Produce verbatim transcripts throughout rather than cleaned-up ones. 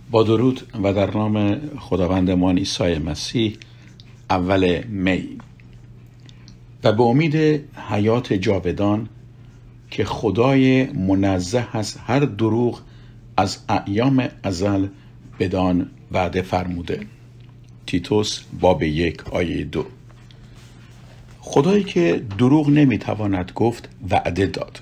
با درود و در نام خداوندمان عیسی مسیح اول می و به امید حیات جاودان که خدای منزه از هر دروغ از ایام ازل بدان وعده فرموده. تیتوس باب یک آیه دو. خدایی که دروغ نمیتواند گفت وعده داد.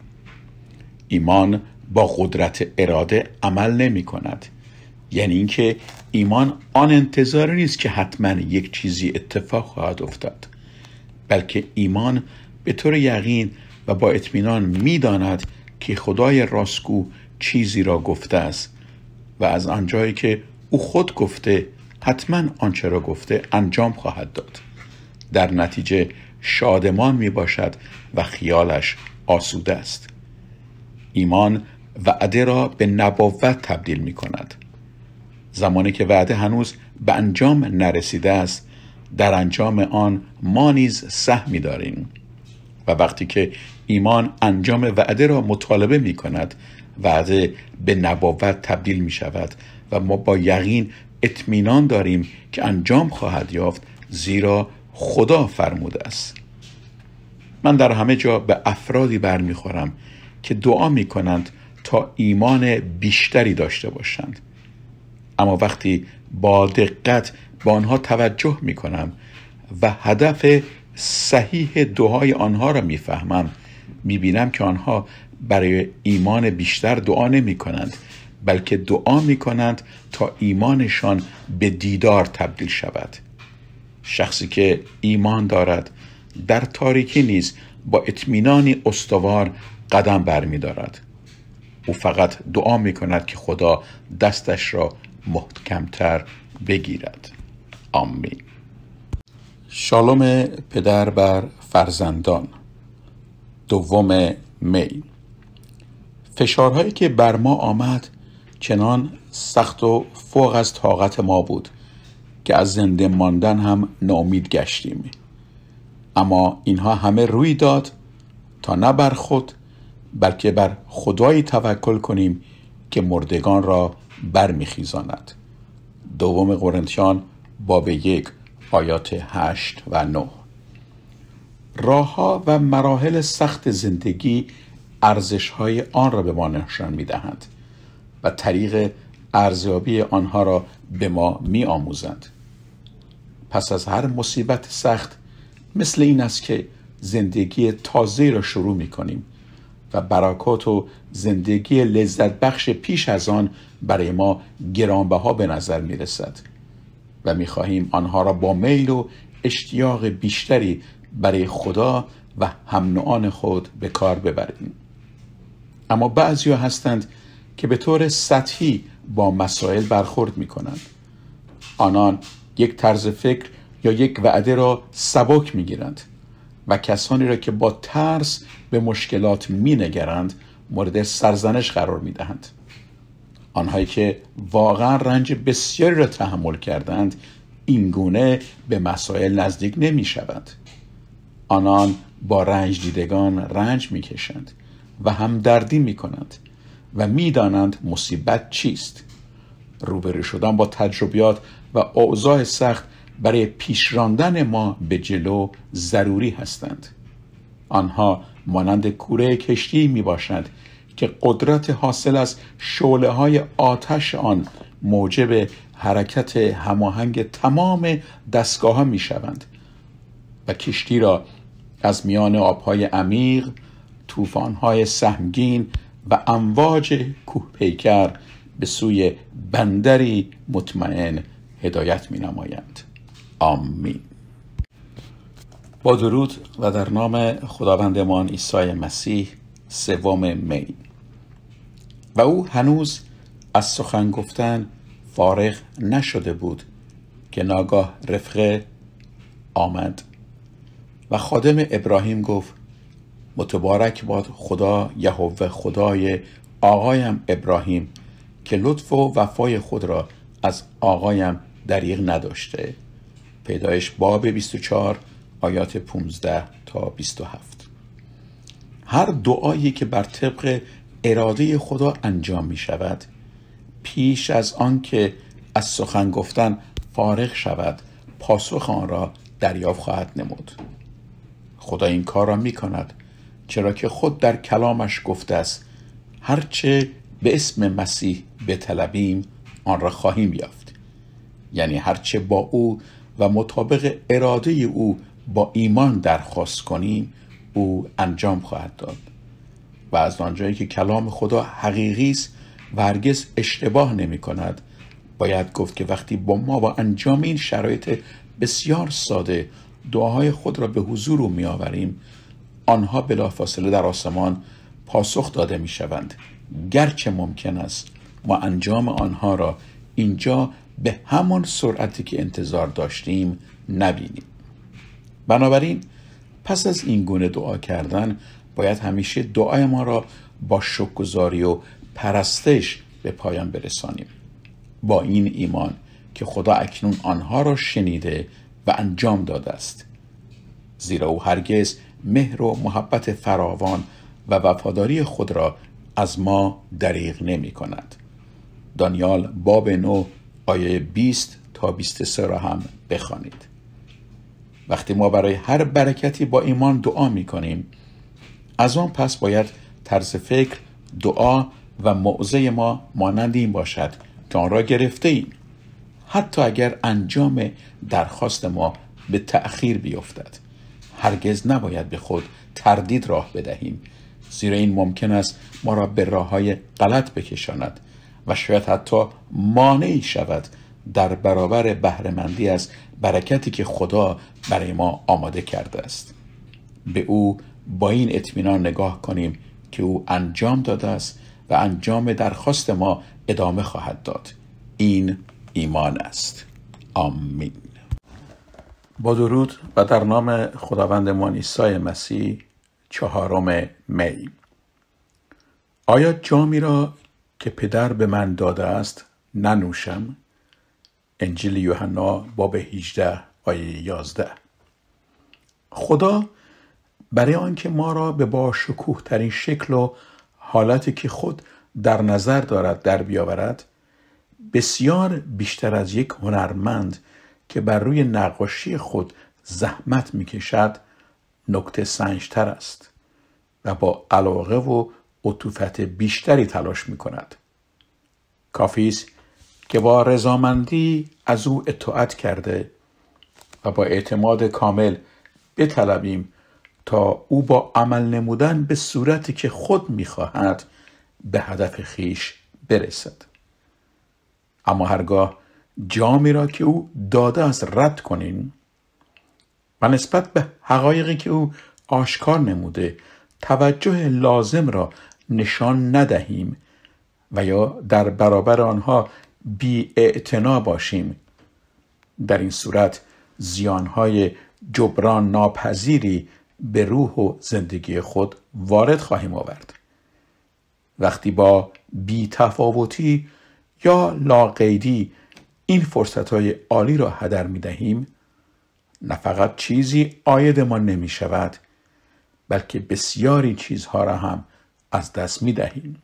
ایمان با قدرت اراده عمل نمی کند. یعنی اینکه ایمان آن انتظار نیست که حتما یک چیزی اتفاق خواهد افتاد، بلکه ایمان به طور یقین و با اطمینان می‌داند که خدای راستگو چیزی را گفته است و از آنجایی که او خود گفته حتما آنچه را گفته انجام خواهد داد. در نتیجه شادمان می باشد و خیالش آسوده است. ایمان وعده را به نبوت تبدیل می کند. زمانی که وعده هنوز به انجام نرسیده است، در انجام آن ما نیز سهمی داریم و وقتی که ایمان انجام وعده را مطالبه می کند، وعده به نبوت تبدیل می شود و ما با یقین اطمینان داریم که انجام خواهد یافت، زیرا خدا فرموده است. من در همه جا به افرادی برمیخورم که دعا می کنند تا ایمان بیشتری داشته باشند، اما وقتی با دقت به آنها توجه می کنم و هدف صحیح دعای آنها را می فهمم، می بینم که آنها برای ایمان بیشتر دعا نمی کنند، بلکه دعا می کنند تا ایمانشان به دیدار تبدیل شود. شخصی که ایمان دارد در تاریکی نیز با اطمینانی استوار قدم برمی دارد. او فقط دعا می کند که خدا دستش را محکمتر بگیرد. آمین. شالوم پدر بر فرزندان. دوم می. فشارهایی که بر ما آمد چنان سخت و فوق از طاقت ما بود که از زنده ماندن هم ناامید گشتیم، اما اینها همه روی داد تا نه بر خود بلکه بر خدایی توکل کنیم که مردگان را برمیخیزاند. دوم قرنتیان باب یک آیات هشت و نه. راهها و مراحل سخت زندگی ارزش‌های آن را به ما نشان می‌دهند و طریق ارزیابی آنها را به ما می‌آموزند. پس از هر مصیبت سخت مثل این است که زندگی تازه‌ای را شروع می‌کنیم و برکات و زندگی لذت بخش پیش از آن برای ما گرانبها به نظر می رسد و می خواهیم آنها را با میل و اشتیاق بیشتری برای خدا و هم نوعان خود به کار ببریم. اما بعضی ها هستند که به طور سطحی با مسائل برخورد می کنند. آنان یک طرز فکر یا یک وعده را سبک می گیرند و کسانی را که با ترس به مشکلات می نگرند مورد سرزنش قرار می دهند. آنهایی که واقعا رنج بسیاری را تحمل کردند این گونه به مسائل نزدیک نمی شوند. آنان با رنج دیدگان رنج می کشند و همدردی می کنند و می دانند مصیبت چیست. روبرو شدن با تجربیات و اوضاع سخت برای پیش راندن ما به جلو ضروری هستند. آنها مانند کوره کشتی می باشند که قدرت حاصل از شعله های آتش آن موجب حرکت هماهنگ تمام دستگاه ها می شوند و کشتی را از میان آبهای عمیق، طوفان‌های سهمگین و امواج کوه پیکر به سوی بندری مطمئن هدایت می نمایند. آمین. با درود و در نام خداوندمان عیسی مسیح. سوم می. و او هنوز از سخن گفتن فارغ نشده بود که ناگاه رفقه آمد و خادم ابراهیم گفت: متبارک باد خدا یهوه خدای آقایم ابراهیم که لطف و وفای خود را از آقایم دریغ نداشته. پیدایش باب بیست و چهار آیات پانزده تا بیست و هفت. هر دعایی که بر طبق اراده خدا انجام می شود پیش از آن که از سخن گفتن فارغ شود پاسخ آن را دریافت خواهد نمود. خدا این کار را می کند چرا که خود در کلامش گفته است هرچه به اسم مسیح بطلبیم آن را خواهیم یافت. یعنی هرچه با او و مطابق اراده او با ایمان درخواست کنیم او انجام خواهد داد. و از آنجایی که کلام خدا حقیقی است و هرگز اشتباه نمی کند، باید گفت که وقتی با ما با انجام این شرایط بسیار ساده دعاهای خود را به حضور او می آوریم، آنها بلافاصله در آسمان پاسخ داده می شوند، گرچه ممکن است ما انجام آنها را اینجا به همان سرعتی که انتظار داشتیم نبینیم. بنابراین پس از این گونه دعا کردن باید همیشه دعای ما را با شکرگزاری و پرستش به پایان برسانیم، با این ایمان که خدا اکنون آنها را شنیده و انجام داده است، زیرا او هرگز مهر و محبت فراوان و وفاداری خود را از ما دریغ نمی کند. دانیال باب نو آیه بیست تا بیست و سه را هم بخوانید. وقتی ما برای هر برکتی با ایمان دعا می کنیم، از آن پس باید طرز فکر، دعا و موعظه ما مانند این باشد که آن را گرفته ایم، حتی اگر انجام درخواست ما به تأخیر بیفتد. هرگز نباید به خود تردید راه بدهیم، زیرا این ممکن است ما را به راه‌های غلط بکشاند و شاید حتی مانعی شود در برابر بهره‌مندی از برکتی که خدا برای ما آماده کرده است. به او با این اطمینان نگاه کنیم که او انجام داده است و انجام درخواست ما ادامه خواهد داد. این ایمان است. آمین. با درود و در نام خداوندمان عیسی مسیح، چهارم می. آیا جامی را که پدر به من داده است ننوشم؟ انجیل یوحنا باب هجده آیه یازده. خدا برای آنکه ما را به با شکوه ترین شکل و حالتی که خود در نظر دارد در بیاورد، بسیار بیشتر از یک هنرمند که بر روی نقاشی خود زحمت میکشد نکته سنجتر است و با علاقه و عطوفت بیشتری تلاش میکند. کافی است که با رضامندی از او اطاعت کرده و با اعتماد کامل بطلبیم تا او با عمل نمودن به صورتی که خود میخواهد به هدف خیش برسد. اما هرگاه جامی را که او داده است رد کنیم و نسبت به حقایقی که او آشکار نموده توجه لازم را نشان ندهیم و یا در برابر آنها بی اعتنا باشیم، در این صورت زیانهای جبران ناپذیری به روح و زندگی خود وارد خواهیم آورد. وقتی با بی تفاوتی یا لاقیدی این فرصتهای عالی را هدر می دهیم، نه فقط چیزی عاید ما نمی شود، بلکه بسیاری چیزها را هم از دست می دهیم.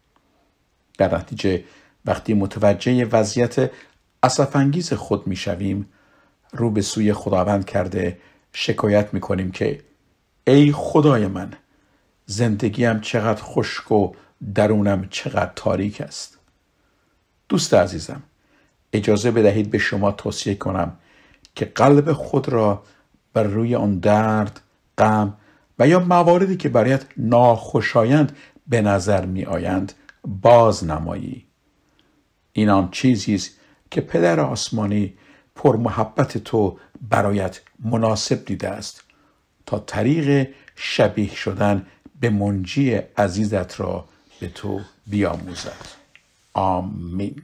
در نتیجه وقتی متوجه وضعیت اسف‌انگیز خود می شویم، رو به سوی خداوند کرده شکایت می کنیم که ای خدای من، زندگیم چقدر خشک و درونم چقدر تاریک است. دوست عزیزم، اجازه بدهید به شما توصیه کنم که قلب خود را بر روی آن درد، غم و یا مواردی که برایت ناخوشایند به نظر می آیند باز نمایی. این آن چیزی است که پدر آسمانی پر محبت تو برایت مناسب دیده است تا طریق شبیه شدن به منجی عزیزت را به تو بیاموزد. آمین.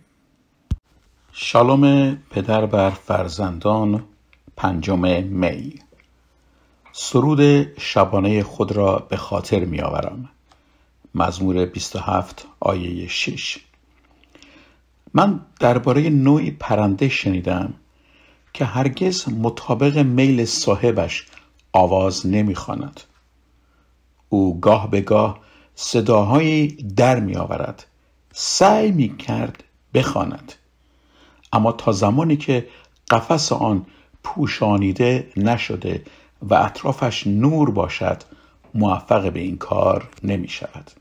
شالوم پدر بر فرزندان، پنجم می. سرود شبانه خود را به خاطر می آورم. مزمور بیست و هفت آیه شش. من درباره نوعی پرنده شنیدم که هرگز مطابق میل صاحبش آواز نمی خواند. او گاه به گاه صداهایی در می آورد. سعی می کرد بخواند. اما تا زمانی که قفس آن پوشانیده نشده و اطرافش نور باشد موفق به این کار نمی شود.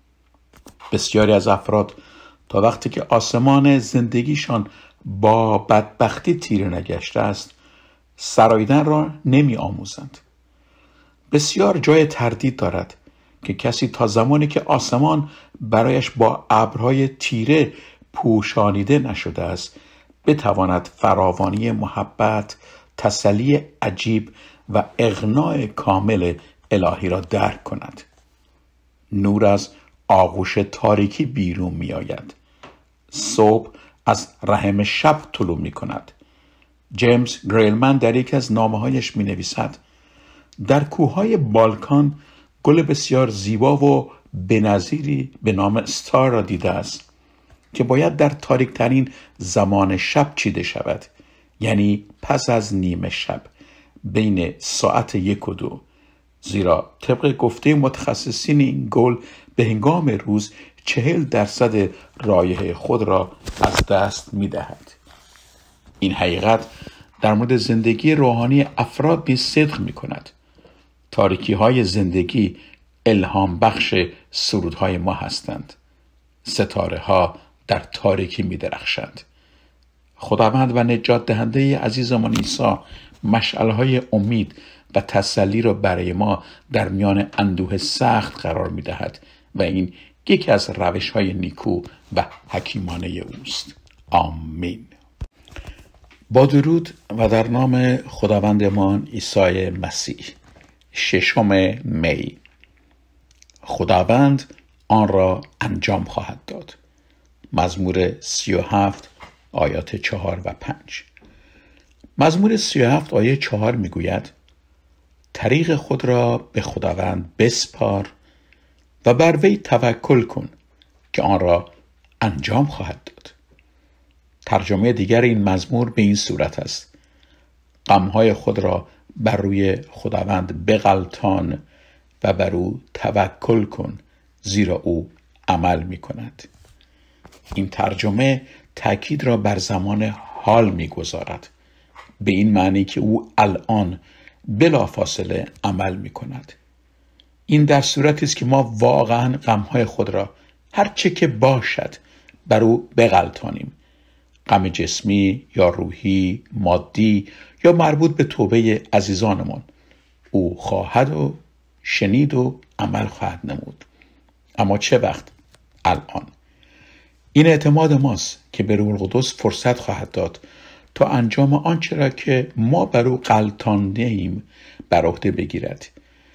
بسیاری از افراد تا وقتی که آسمان زندگیشان با بدبختی تیره نگشته است سراییدن را نمی آموزند. بسیار جای تردید دارد که کسی تا زمانی که آسمان برایش با ابرهای تیره پوشانیده نشده است بتواند فراوانی محبت، تسلی عجیب و اغناء کامل الهی را درک کند. نور از آغوش تاریکی بیرون می آید. صبح از رحم شب طلوع می کند. جیمز گریلمن در یکی از نامه‌هایش می نویسد در کوههای بالکان گل بسیار زیبا و بنظیری به نام استار را دیده است که باید در تاریک ترین زمان شب چیده شود، یعنی پس از نیمه شب بین ساعت یک و دو، زیرا طبق گفته متخصصین این گل به هنگام روز چهل درصد رایحه خود را از دست می دهد. این حقیقت در مورد زندگی روحانی افراد نیز صدق می کند. تاریکی های زندگی الهام بخش سرودهای ما هستند. ستاره ها در تاریکی می درخشند. خداوند و نجات دهنده عزیزمان عیسی مشعل های امید و تسلی را برای ما در میان اندوه سخت قرار می دهد و این یکی از روش های نیکو و حکیمانه اوست. آمین. با درود و در نام خداوندمان عیسی مسیح. ششم می. خداوند آن را انجام خواهد داد. مزمور سی و هفت آیات چهار و پنج. مزمور سی و هفت آیه چهار می گوید طریق خود را به خداوند بسپار و بر وی توکل کن که آن را انجام خواهد داد. ترجمه دیگر این مزمور به این صورت است: غمهای خود را بر روی خداوند بغلطان و بر او توکل کن زیرا او عمل می کند. این ترجمه تأکید را بر زمان حال می گذارد، به این معنی که او الان بلافاصله عمل می کند. این در صورتی است که ما واقعا غمهای خود را هر چه که باشد بر او بغلطانیم، غم جسمی یا روحی، مادی یا مربوط به توبه عزیزانمان. او خواهد و شنید و عمل خواهد نمود. اما چه وقت؟ الان. این اعتماد ماست که به روح القدس فرصت خواهد داد تا انجام آنچه را که ما بر او غلطانده ایم بر عهده بگیرد.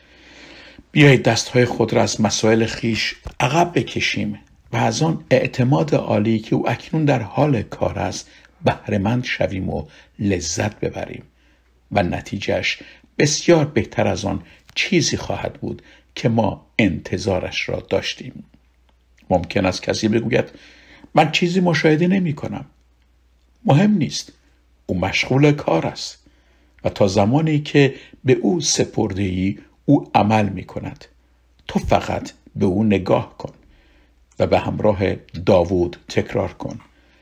بیایید دستهای خود را از مسائل خیش عقب بکشیم و از آن اعتماد عالی که او اکنون در حال کار است بهره‌مند شویم و لذت ببریم و نتیجهش بسیار بهتر از آن چیزی خواهد بود که ما انتظارش را داشتیم. ممکن است کسی بگوید من چیزی مشاهده نمی کنم. مهم نیست. او مشغول کار است و تا زمانی که به او سپرده ای او عمل می کند. تو فقط به او نگاه کن و به همراه داوود تکرار کن: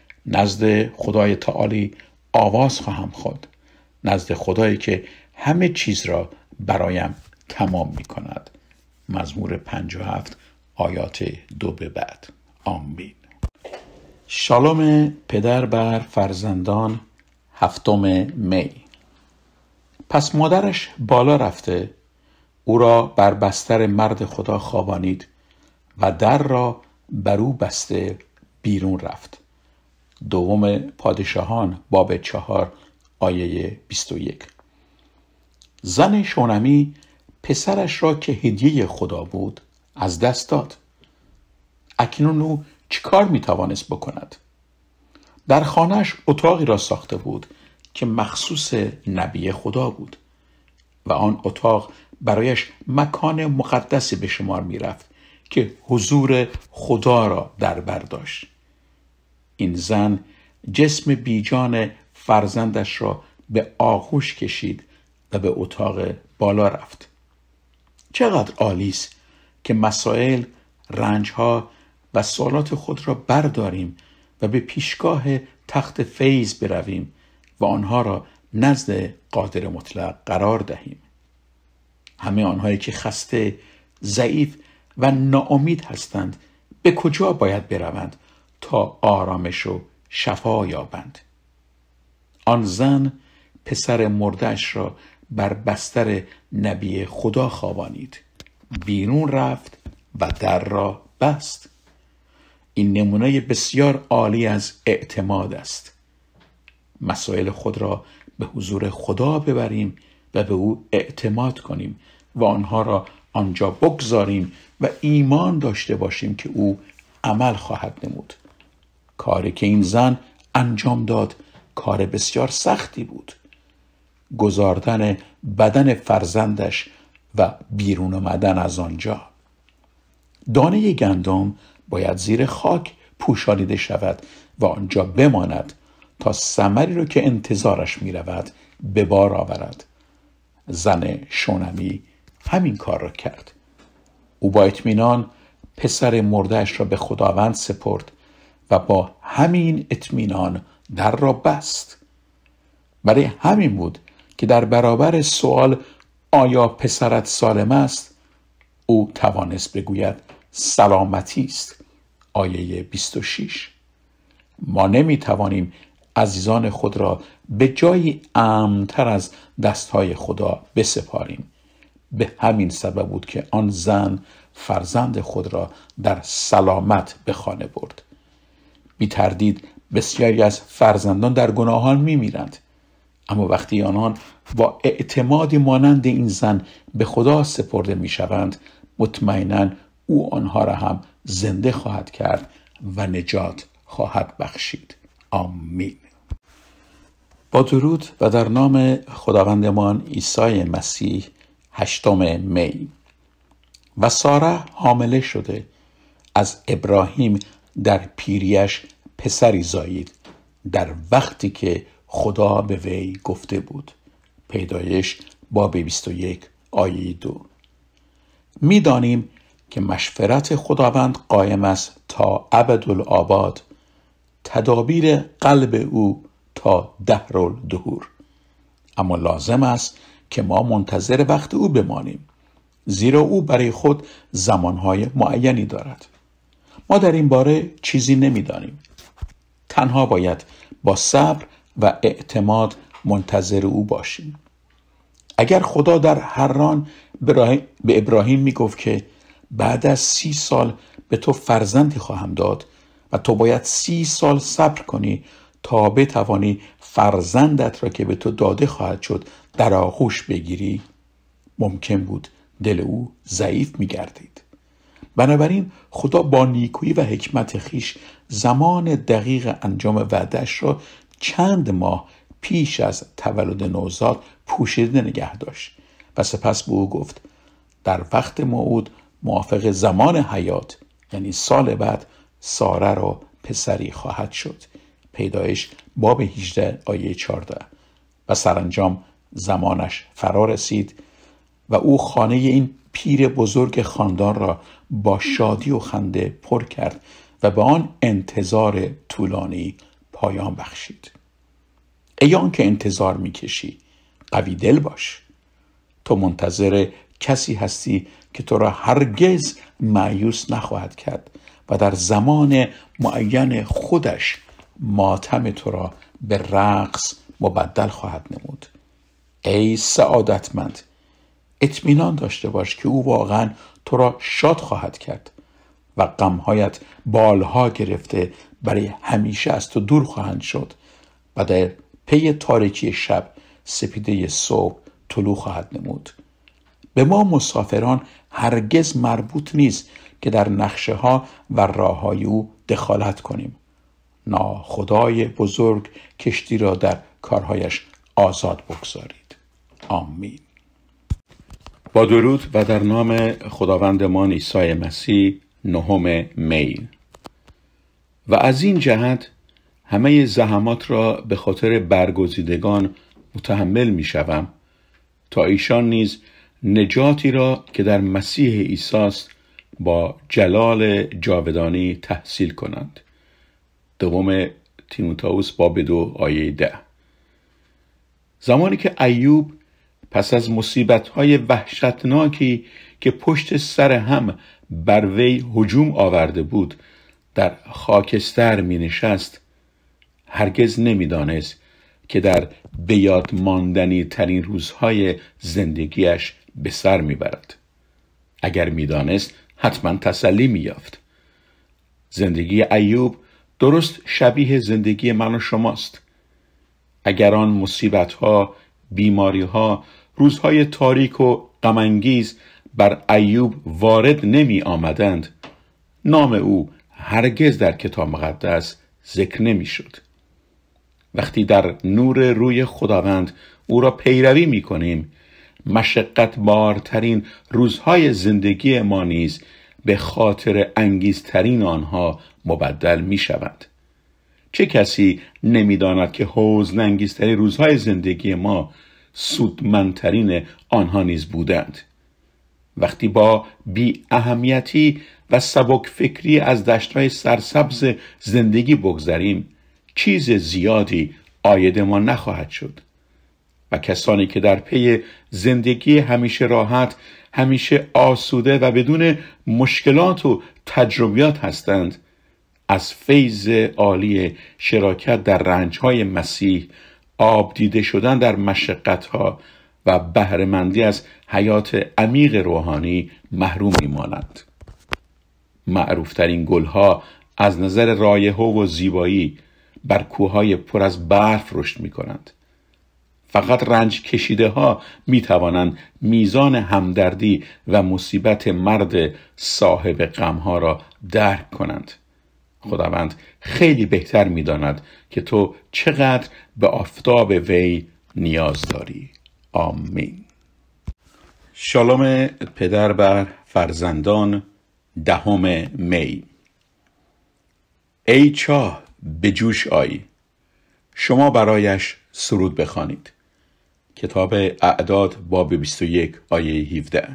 نزد خدای تعالی آواز خواهم خواند، نزد خدایی که همه چیز را برایم تمام می کند. مزمور پنجاه و هفت آیات دو به بعد. آمین. شالوم پدر بر فرزندان. هفتم می. پس مادرش بالا رفته او را بر بستر مرد خدا خوابانید و در را بر او بسته بیرون رفت. دوم پادشاهان باب چهار آیه بیست و یک. زن شونمی پسرش را که هدیه خدا بود از دست داد. اکنون او چیکار میتوانست بکند؟ در خانهش اتاقی را ساخته بود که مخصوص نبی خدا بود و آن اتاق برایش مکان مقدسی به شمار میرفت که حضور خدا را در بر داشت. این زن جسم بیجان فرزندش را به آغوش کشید و به اتاق بالا رفت. چقدر عالی است که مسائل، رنجها و سوالات خود را برداریم و به پیشگاه تخت فیض برویم و آنها را نزد قادر مطلق قرار دهیم. همه آنهایی که خسته، ضعیف و ناامید هستند به کجا باید بروند تا آرامش و شفا یابند؟ آن زن پسر مرده‌اش را بر بستر نبی خدا خوابانید، بیرون رفت و در را بست. این نمونه بسیار عالی از اعتماد است. مسائل خود را به حضور خدا ببریم و به او اعتماد کنیم و آنها را آنجا بگذاریم و ایمان داشته باشیم که او عمل خواهد نمود. کاری که این زن انجام داد کار بسیار سختی بود. گذاردن بدن فرزندش و بیرون آمدن از آنجا. دانه گندم باید زیر خاک پوشانیده شود و آنجا بماند تا ثمری رو که انتظارش می رود به بار آورد. زن شونمی همین کار را کرد. او با اطمینان پسر مرده‌اش را به خداوند سپرد و با همین اطمینان در را بست. برای همین بود که در برابر سوال آیا پسرت سالم است، او توانست بگوید سلامتی است. آیه بیست و شش. ما نمی توانیم عزیزان خود را به جایی امن‌تر از دستهای خدا بسپاریم. به همین سبب بود که آن زن فرزند خود را در سلامت به خانه برد. بی تردید بسیاری از فرزندان در گناهان می میرند، اما وقتی آنان با اعتمادی مانند این زن به خدا سپرده می شوند، مطمئناً او آنها را هم زنده خواهد کرد و نجات خواهد بخشید. آمین. با درود و در نام خداوندمان عیسی مسیح، هشتم می. و ساره حامله شده از ابراهیم در پیریش پسری زایید در وقتی که خدا به وی گفته بود. پیدایش باب بیست و یک آیه دو. می دانیم که مشورت خداوند قایم است تا ابدالآباد، تدابیر قلب او تا دهرالدهور. اما لازم است که ما منتظر وقت او بمانیم، زیرا او برای خود زمانهای معینی دارد. ما در این باره چیزی نمی‌دانیم. تنها باید با صبر و اعتماد منتظر او باشیم. اگر خدا در حران به ابراهیم میگفت که بعد از سی سال به تو فرزندی خواهم داد و تو باید سی سال صبر کنی تا بتوانی فرزندت را که به تو داده خواهد شد در آغوش بگیری، ممکن بود دل او ضعیف می‌گردید. بنابراین خدا با نیکویی و حکمت خیش زمان دقیق انجام وعده‌اش را چند ماه پیش از تولد نوزاد پوشیده نگه داشت و سپس به او گفت در وقت موعود موافق زمان حیات، یعنی سال بعد، ساره را پسری خواهد شد. پیدایش باب هجده آیه چهارده. و سرانجام زمانش فرا رسید و او خانه این پیر بزرگ خاندان را با شادی و خنده پر کرد و به آن انتظار طولانی پایان بخشید. ای آن که انتظار میکشی، قوی دل باش. تو منتظر کسی هستی که تو را هرگز مایوس نخواهد کرد و در زمان معین خودش ماتم تو را به رقص مبدل خواهد نمود. ای سعادتمند، اطمینان داشته باش که او واقعا تو را شاد خواهد کرد و غمهایت بالها گرفته برای همیشه از تو دور خواهند شد و در پی تاریکی شب سپیده صبح طلوع خواهد نمود. به ما مسافران هرگز مربوط نیست که در نقشه ها و راه های او دخالت کنیم. نه، خدای بزرگ کشتی را در کارهایش آزاد بگذارید. آمین. با درود و در نام خداوندمان عیسی مسیح، نهم می. و از این جهت همه زحمات را به خاطر برگزیدگان متحمل می شوم تا ایشان نیز نجاتی را که در مسیح عیسی است با جلال جاودانی تحصیل کنند. دوم تیموتائوس باب دو آیه ده. زمانی که ایوب پس از مصیبت‌های وحشتناکی که پشت سر هم بر وی هجوم آورده بود در خاکستر می نشست، هرگز نمی دانست که در بیاد ماندنی ترین روزهای زندگیش به سر می برد. اگر می دانست حتما تسلی می یافت. زندگی ایوب درست شبیه زندگی من و شماست. اگر آن مصیبت‌ها، بیماری‌ها، روزهای تاریک و غم‌انگیز بر ایوب وارد نمی آمدند، نام او هرگز در کتاب مقدس ذکر نمی شد. وقتی در نور روی خداوند او را پیروی می کنیم، مشقت بارترین روزهای زندگی ما نیز به خاطر انگیزترین آنها مبدل می شود. چه کسی نمی داند که حزن انگیزترین روزهای زندگی ما سودمندترین آنها نیز بودند؟ وقتی با بی اهمیتی و سبک فکری از دشت‌های سرسبز زندگی بگذریم، چیز زیادی عاید ما نخواهد شد. و کسانی که در پی زندگی همیشه راحت، همیشه آسوده و بدون مشکلات و تجربیات هستند، از فیض عالی شراکت در رنج‌های مسیح، آب دیده شدن در مشقت‌ها و بهره‌مندی از حیات عمیق روحانی محروم می‌مانند. معروفترین گل‌ها از نظر رایحه و زیبایی بر کوههای پر از برف رشد می‌کنند. فقط رنج کشیده ها می توانند میزان همدردی و مصیبت مرد صاحب غم ها را درک کنند. خداوند خیلی بهتر می داند که تو چقدر به آفتاب وی نیاز داری. آمین. شالوم پدر بر فرزندان، دهم می. ای چاه به جوش آی، شما برایش سرود بخوانید. کتاب اعداد باب بیست و یک آیه هفده.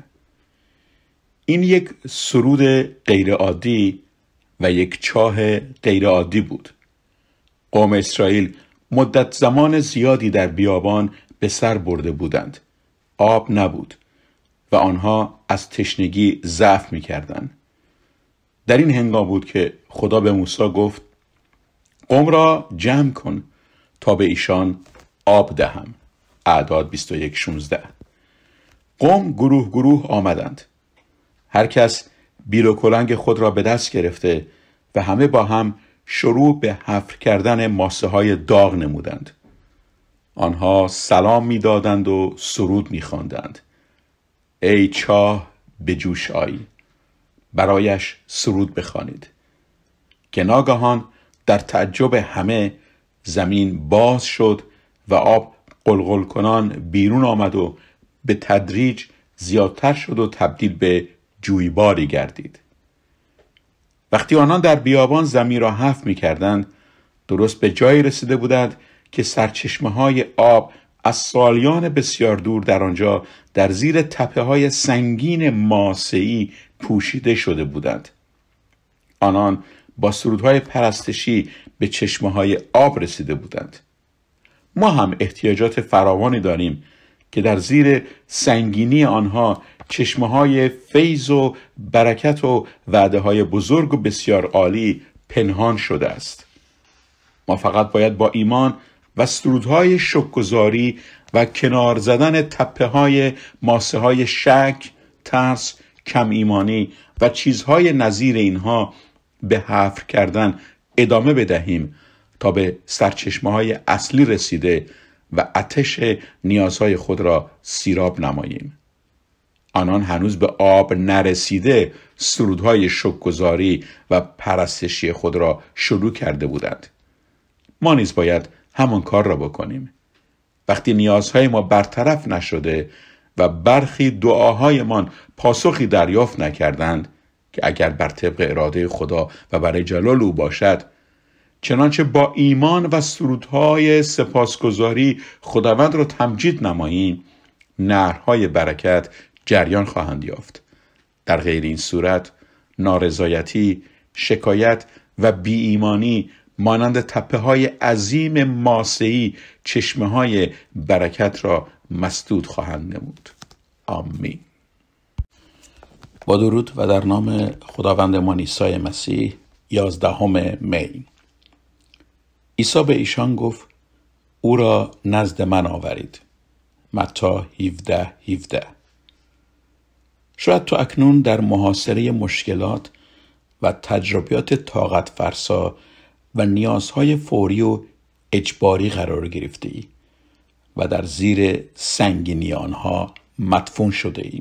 این یک سرود غیر عادی و یک چاه غیر عادی بود. قوم اسرائیل مدت زمان زیادی در بیابان به سر برده بودند. آب نبود و آنها از تشنگی ضعف می‌کردند. در این هنگام بود که خدا به موسی گفت: قوم را جمع کن تا به ایشان آب دهم. اعداد بیست و یک شانزده. قوم گروه گروه آمدند. هر کس بیر و کلنگ خود را به دست گرفته و همه با هم شروع به حفر کردن ماسه های داغ نمودند. آنها سلام می دادند و سرود می خواندند. ای چاه به جوش آی، برایش سرود بخوانید. که ناگهان در تعجب همه زمین باز شد و آب قلقل کنان بیرون آمد و به تدریج زیادتر شد و تبدیل به جویباری گردید. وقتی آنان در بیابان زمین را حفر می کردند، درست به جایی رسیده بودند که سرچشمه های آب از سالیان بسیار دور در آنجا در زیر تپه های سنگین ماسه‌ای پوشیده شده بودند. آنان با سرودهای پرستشی به چشمه های آب رسیده بودند. ما هم احتیاجات فراوانی داریم که در زیر سنگینی آنها چشمه های فیض و برکت و وعده های بزرگ و بسیار عالی پنهان شده است. ما فقط باید با ایمان و سرودهای شکرگزاری و کنار زدن تپه های ماسه های شک، ترس، کم ایمانی و چیزهای نظیر اینها به حفر کردن ادامه بدهیم تا به سرچشمه های اصلی رسیده و آتش نیازهای خود را سیراب نماییم. آنان هنوز به آب نرسیده سرودهای شکرگزاری و پرستشی خود را شروع کرده بودند. ما نیز باید همان کار را بکنیم. وقتی نیازهای ما برطرف نشده و برخی دعاهایمان پاسخی دریافت نکردند، که اگر بر طبق اراده خدا و برای جلال او باشد، چنانچه با ایمان و سرودهای سپاسگزاری خداوند را تمجید نماییم، نهرهای برکت جریان خواهند یافت. در غیر این صورت نارضایتی، شکایت و بی ایمانی مانند تپه های عظیم ماسه‌ای چشمه های برکت را مسدود خواهند نمود. آمین. با درود و در نام خداوندمان عیسی مسیح. یازدهم می. عیسی به ایشان گفت او را نزد من آورید. متی هفده هفده. شاید تو اکنون در محاصره مشکلات و تجربیات طاقت فرسا و نیازهای فوری و اجباری قرار گرفته ای و در زیر سنگینی آنها مدفون شده ای.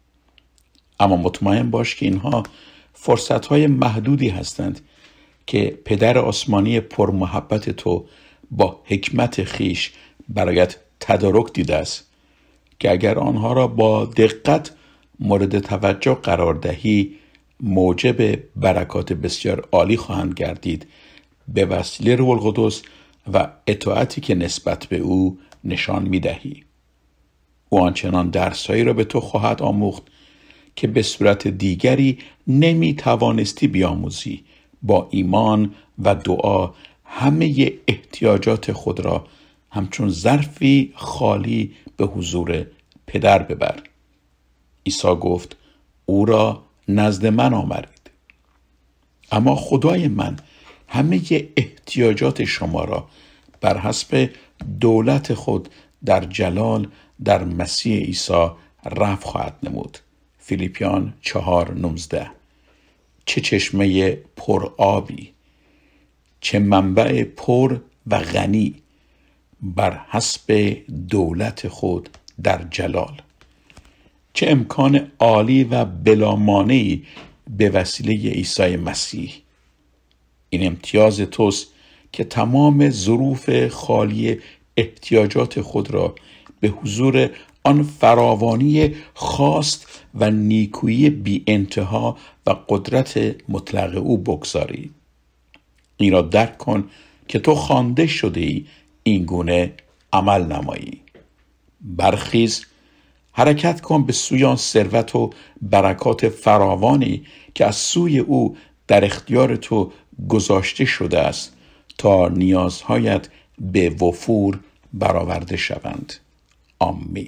اما مطمئن باش که اینها فرصتهای محدودی هستند که پدر آسمانی پرمحبت تو با حکمت خیش برایت تدارک دیده است که اگر آنها را با دقت مورد توجه قرار دهی موجب برکات بسیار عالی خواهند گردید به وسیله روح القدس و اطاعتی که نسبت به او نشان می‌دهی. او آنچنان درسایی را به تو خواهد آموخت که به صورت دیگری نمی توانستی بیاموزی. با ایمان و دعا همه احتیاجات خود را همچون ظرفی خالی به حضور پدر ببر. عیسی گفت او را نزد من آورید. اما خدای من همه احتیاجات شما را بر حسب دولت خود در جلال در مسیح عیسی رفع خواهد نمود. فیلیپیان چهار نوزده. چه چشمه پر آبی، چه منبع پر و غنی بر حسب دولت خود در جلال. چه امکان عالی و بلامانعی به وسیله عیسی مسیح. این امتیاز توست که تمام ظروف خالی احتیاجات خود را به حضور آن فراوانی خواست و نیکویی بی انتها و قدرت مطلق او بگذاری. این را درک کن که تو خوانده شده ای این گونه عمل نمایی. برخیز، حرکت کن به سوی آن ثروت و برکات فراوانی که از سوی او در اختیار تو گذاشته شده است تا نیازهایت به وفور برآورده شوند. آمین.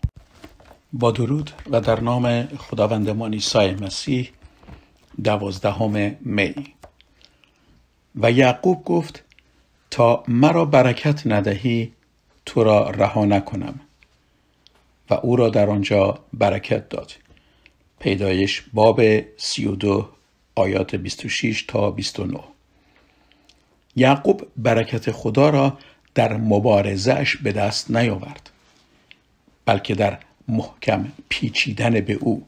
با درود و در نام خداوندمان عیسی مسیح. دوازدهم می. و یعقوب گفت تا مرا برکت ندهی تو را رها نکنم، و او را در آنجا برکت داد. پیدایش باب سی و دو آیات بیست و شش تا بیست و نه. یعقوب برکت خدا را در مبارزه‌اش به دست نیاورد، بلکه در محکم پیچیدن به او.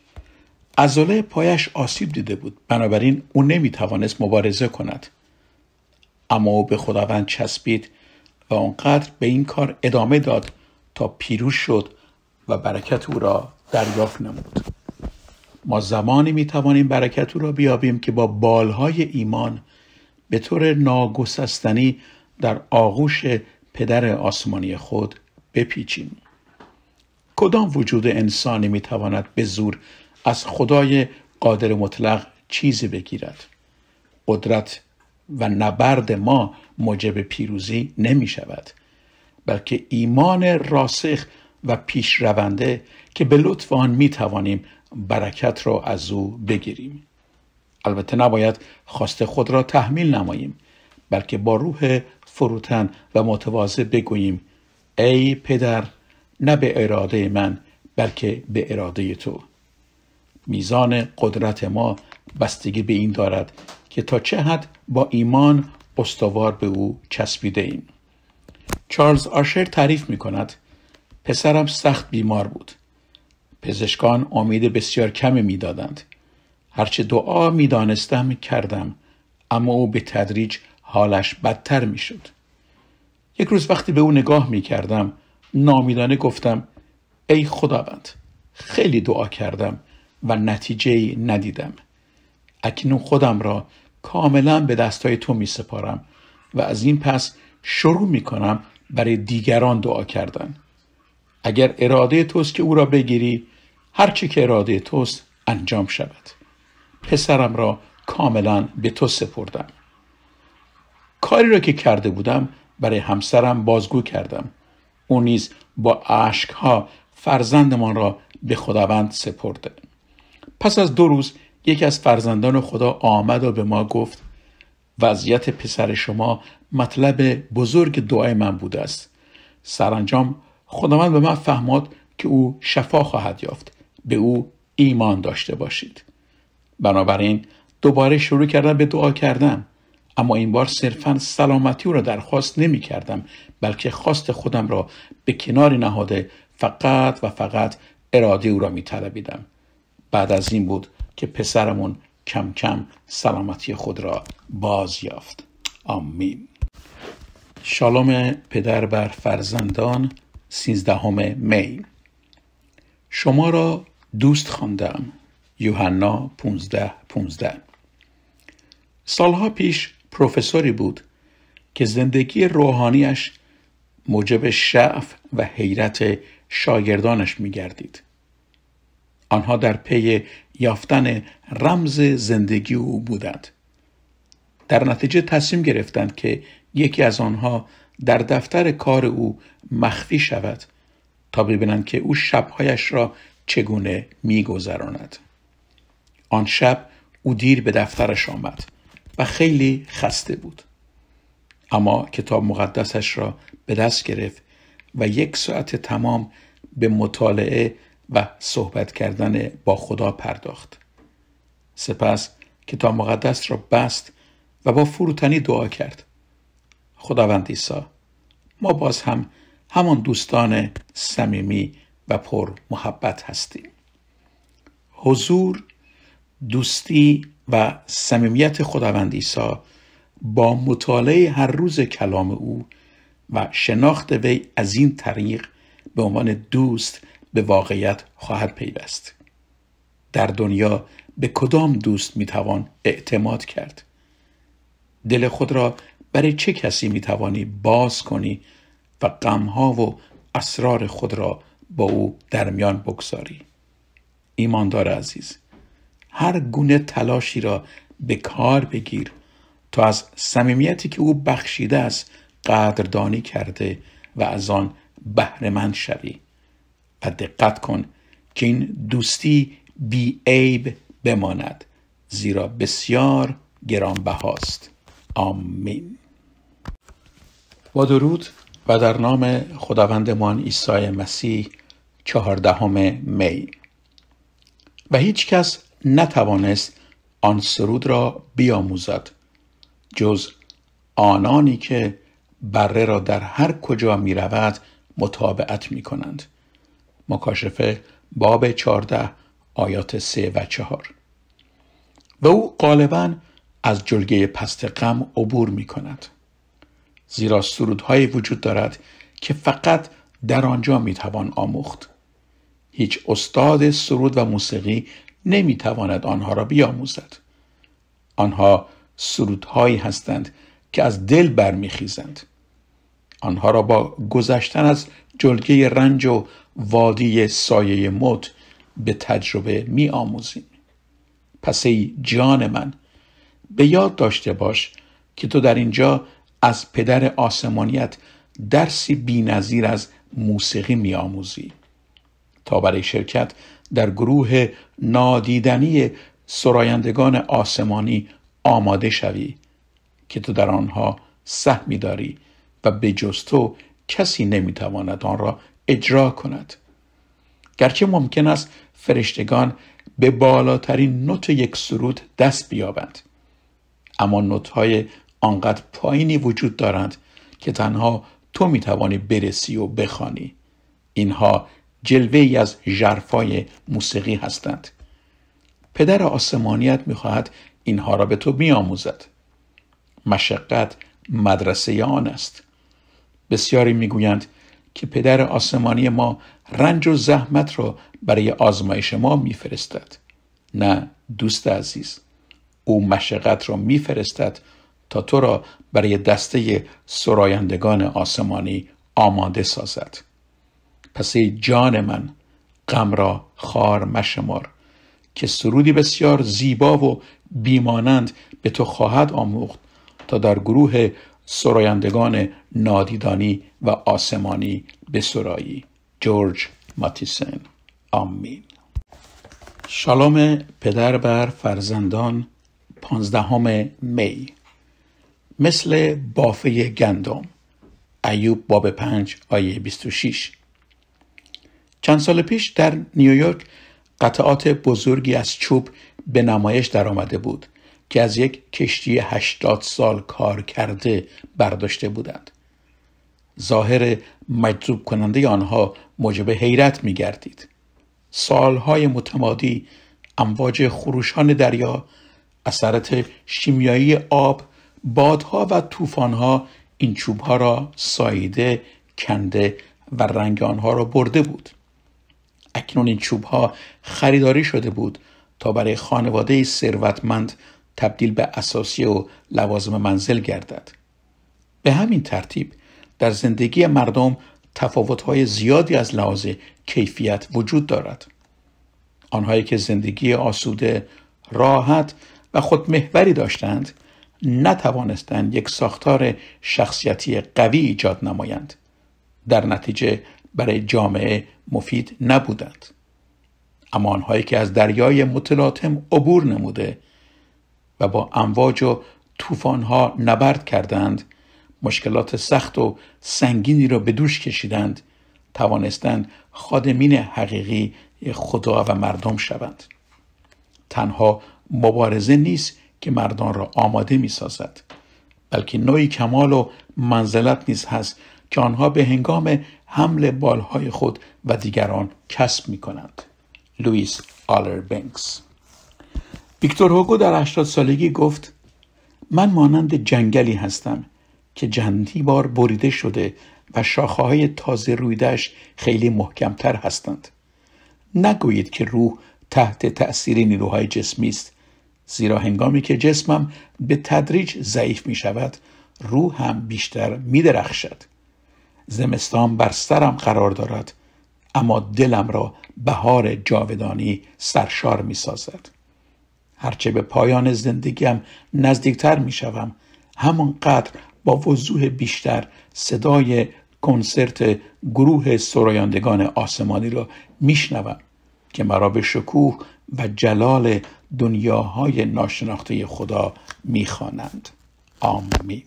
عضله پایش آسیب دیده بود، بنابراین او نمیتوانست مبارزه کند. اما او به خداوند چسبید و آنقدر به این کار ادامه داد تا پیروز شد و برکت او را دریافت نمود. ما زمانی میتوانیم برکت او را بیابیم که با بالهای ایمان به طور ناگسستنی در آغوش پدر آسمانی خود بپیچیم. کدام وجود انسانی میتواند به زور از خدای قادر مطلق چیزی بگیرد؟ قدرت و نبرد ما موجب پیروزی نمی شود، بلکه ایمان راسخ و پیشرونده که به لطف آن می توانیم برکت را از او بگیریم. البته نباید خواست خود را تحمیل نماییم، بلکه با روح فروتن و متواضع بگوییم ای پدر، نه به اراده من بلکه به اراده تو. میزان قدرت ما بستگی به این دارد که تا چه حد با ایمان استوار به او چسبیده ایم. چارلز آشر تعریف می کند پسرم سخت بیمار بود. پزشکان امید بسیار کمی می دادند. هرچه دعا می دانستم کردم، اما او به تدریج حالش بدتر می شد. یک روز وقتی به او نگاه می کردم نامیدانه گفتم ای خداوند، خیلی دعا کردم و نتیجه‌ای ندیدم. اکنون خودم را کاملا به دستای تو می سپارم و از این پس شروع می کنم برای دیگران دعا کردن. اگر اراده توست که او را بگیری، هرچی که اراده توست انجام شود. پسرم را کاملا به تو سپردم. کاری را که کرده بودم برای همسرم بازگو کردم. او نیز با اشکها فرزندمان را به خداوند سپرده. پس از دو روز یکی از فرزندان خدا آمد و به ما گفت وضعیت پسر شما مطلب بزرگ دعای من بوده است. سرانجام خداوند به من فهماد که او شفا خواهد یافت. به او ایمان داشته باشید. بنابراین دوباره شروع کردم به دعا کردن، اما این بار صرفاً سلامتی او را درخواست نمی کردم، بلکه خواست خودم را به کنار نهاده فقط و فقط اراده او را می طلبیدم. بعد از این بود که پسرمون کم کم سلامتی خود را باز یافت. آمین. شالوم پدر بر فرزندان، سیزدهم می. شما را دوست خواندم. یوحنا پانزده پانزده. سالها پیش پروفسوری بود که زندگی روحانیش موجب شعف و حیرت شاگردانش می گردید. آنها در پی یافتن رمز زندگی او بودند. در نتیجه تصمیم گرفتند که یکی از آنها در دفتر کار او مخفی شود تا ببینند که او شبهایش را چگونه می‌گذراند. آن شب او دیر به دفترش آمد و خیلی خسته بود. اما کتاب مقدسش را به دست گرفت و یک ساعت تمام به مطالعه و صحبت کردن با خدا پرداخت. سپس کتاب مقدس را بست و با فروتنی دعا کرد. خداوند عیسی، ما باز هم همان دوستان صمیمی و پر محبت هستیم. حضور، دوستی و صمیمیت خداوند عیسی با مطالعه هر روز کلام او و شناخت وی از این طریق به عنوان دوست به واقعیت خواهد پیوست. در دنیا به کدام دوست میتوان اعتماد کرد؟ دل خود را برای چه کسی میتوانی باز کنی و غمها و اسرار خود را با او در میان بگذاری؟ ایماندار عزیز، هر گونه تلاشی را به کار بگیر تا از صمیمیتی که او بخشیده است قدردانی کرده و از آن بهره مند شوی و دقت کن که این دوستی بی عیب بماند، زیرا بسیار گرانبهاست. آمین. با درود و در نام خداوندمان عیسی مسیح، چهاردهم می. و هیچ کس نتوانست آن سرود را بیاموزد جز آنانی که بره را در هر کجا می رود متابعت می کنند. مکاشفه باب چهارده آیات سه و چهار. و او غالباً از جلگه پست غم عبور می کند، زیرا سرودهایی وجود دارد که فقط در آنجا می توان آموخت. هیچ استاد سرود و موسیقی نمی تواند آنها را بیاموزد. آنها سرودهایی هستند که از دل برمیخیزند. آنها را با گذشتن از جلگه رنج و وادی سایه موت به تجربه می آموزیم. پس ای جان من، به یاد داشته باش که تو در اینجا از پدر آسمانیت درسی بی‌نظیر از موسیقی می آموزی تا برای شرکت در گروه نادیدنی سرایندگان آسمانی آماده شوی که تو در آنها سهمی داری و به جز تو کسی نمیتواند آن را اجرا کند. گرچه ممکن است فرشتگان به بالاترین نوت یک سرود دست بیابند، اما نوت‌های آنقدر پایینی وجود دارند که تنها تو میتوانی برسی و بخوانی. اینها جلوه‌ای از ژرفای موسیقی هستند. پدر آسمانیت میخواهد اینها را به تو بیاموزد. مشقت مدرسه آن است. بسیاری میگویند که پدر آسمانی ما رنج و زحمت را برای آزمایش ما میفرستد. نه دوست عزیز، او مشقت را میفرستد تا تو را برای دسته سرایندگان آسمانی آماده سازد. پس ای جان من، غم را خوار مشمار که سرودی بسیار زیبا و بیمانند به تو خواهد آموخت تا در گروه سرایندگان نادیدانی و آسمانی بسرایی. جورج ماتیسن. آمین. شالوم پدر بر فرزندان. پانزدهم می. مثل بافه گندم. ایوب باب پنج آیه بیست و شش. چند سال پیش در نیویورک قطعات بزرگی از چوب به نمایش در آمده بود که از یک کشتی هشتاد سال کار کرده برداشته بودند. ظاهر مجذوب کننده آنها موجب حیرت می گردید. سالهای متمادی امواج خروشان دریا، اثرات شیمیایی آب، بادها و طوفانها این چوبها را ساییده، کنده و رنگ آنها را برده بود. اکنون این چوبها خریداری شده بود تا برای خانواده ثروتمند تبدیل به اساسی و لوازم منزل گردد. به همین ترتیب در زندگی مردم تفاوت‌های زیادی از لحاظ کیفیت وجود دارد. آنهایی که زندگی آسوده، راحت و خودمحوری داشتند، نتوانستند یک ساختار شخصیتی قوی ایجاد نمایند. در نتیجه برای جامعه مفید نبودند. اما آنهایی که از دریای متلاطم عبور نموده و با امواج و طوفان‌ها نبرد کردند، مشکلات سخت و سنگینی را به دوش کشیدند، توانستند خادمین حقیقی خدا و مردم شوند. تنها مبارزه نیست که مردان را آماده می سازد، بلکه نوعی کمال و منزلت نیز هست که آنها به هنگام حمل بالهای خود و دیگران کسب می کنند. لوئیس آلر بنکس. ویکتور هوگو در هشتاد سالگی گفت: من مانند جنگلی هستم که چندی بار بریده شده و شاخه‌های تازه رویده‌اش خیلی محکمتر هستند. نگویید که روح تحت تأثیر نیروهای جسمی است، زیرا هنگامی که جسمم به تدریج ضعیف می شود، روح هم بیشتر می درخشد. زمستان بر سرم قرار دارد، اما دلم را بهار جاودانی سرشار می سازد. هرچه به پایان زندگیم نزدیکتر می شوم، همانقدر با وضوح بیشتر صدای کنسرت گروه سرایندگان آسمانی را می شنوم که مرا به شکوه و جلال دنیاهای ناشناخته خدا می خوانند. آمین.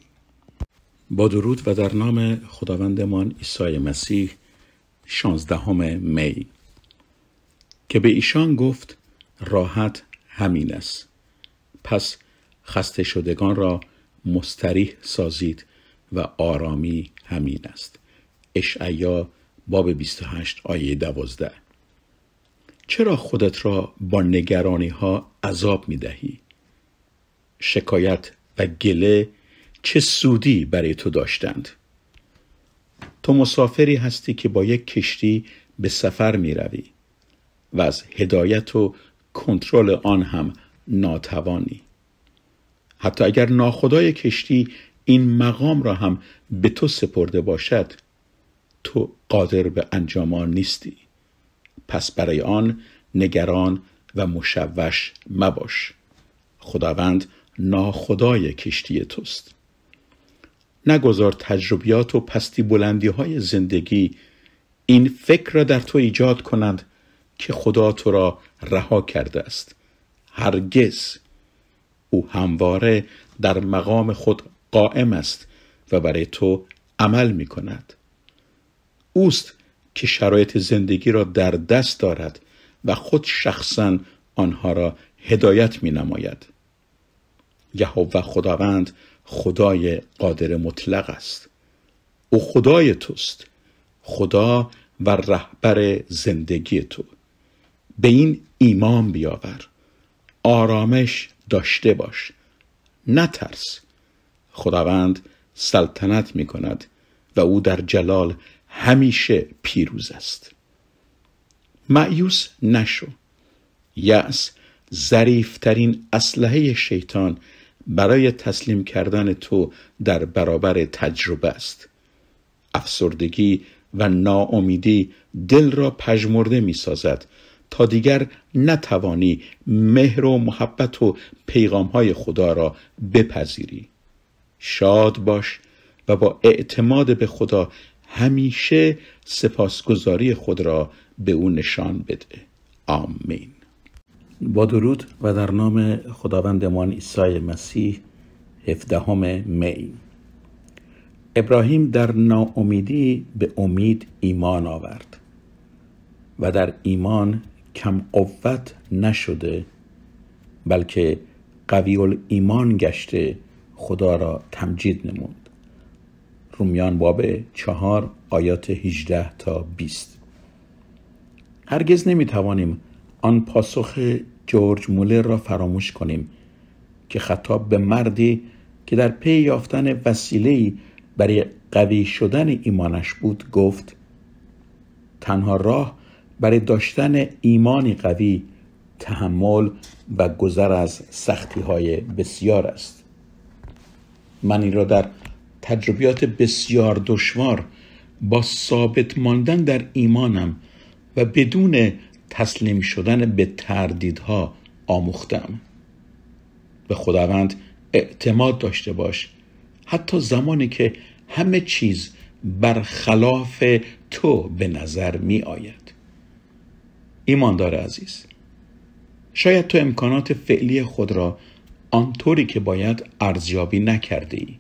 با درود و در نام خداوندمان عیسی مسیح. شانزدهم می. که به ایشان گفت: راحت همین است، پس خسته شدگان را مستریح سازید و آرامی همین است. اشعیا باب بیست و هشت آیه دوازده. چرا خودت را با نگرانی ها عذاب می دهی؟ شکایت و گله چه سودی برای تو داشتند؟ تو مسافری هستی که با یک کشتی به سفر می روی و از هدایت و کنترل آن هم ناتوانی. حتی اگر ناخدای کشتی این مقام را هم به تو سپرده باشد، تو قادر به انجام آن نیستی. پس برای آن نگران و مشوش مباش. خداوند ناخدای کشتی توست. نگذار تجربیات و پستی بلندی های زندگی این فکر را در تو ایجاد کنند که خدا تو را رها کرده است. هرگز. او همواره در مقام خود قائم است و برای تو عمل می کند. اوست که شرایط زندگی را در دست دارد و خود شخصاً آنها را هدایت می نماید. یهوه خداوند خدای قادر مطلق است. او خدای توست، خدا و رهبر زندگی تو. به این ایمان بیاور. آرامش داشته باش. نترس. خداوند سلطنت می کند و او در جلال همیشه پیروز است. مایوس نشو. یأس ظریف‌ترین اسلحه شیطان برای تسلیم کردن تو در برابر تجربه است. افسردگی و ناامیدی دل را پژمرده می سازد تا دیگر نتوانی مهر و محبت و پیغام‌های خدا را بپذیری. شاد باش و با اعتماد به خدا همیشه سپاسگزاری خود را به او نشان بده. آمین. با درود و در نام خداوندمان عیسی مسیح. هفدهم می. ابراهیم در ناامیدی به امید ایمان آورد و در ایمان کم قوت نشده، بلکه قوی الایمان گشته خدا را تمجید نمود. رومیان باب چهار آیات هجده تا بیست. هرگز نمیتوانیم آن پاسخ جورج مولر را فراموش کنیم که خطاب به مردی که در پی یافتن وسیله‌ای برای قوی شدن ایمانش بود گفت: تنها راه برای داشتن ایمانی قوی تحمل و گذر از سختی‌های بسیار است. من این را در تجربیات بسیار دشوار با ثابت ماندن در ایمانم و بدون تسلیم شدن به تردیدها آموختم. به خداوند اعتماد داشته باش حتی زمانی که همه چیز برخلاف تو به نظر می آید. ایماندار عزیز، شاید تو امکانات فعلی خود را آنطوری که باید ارزیابی نکرده ای.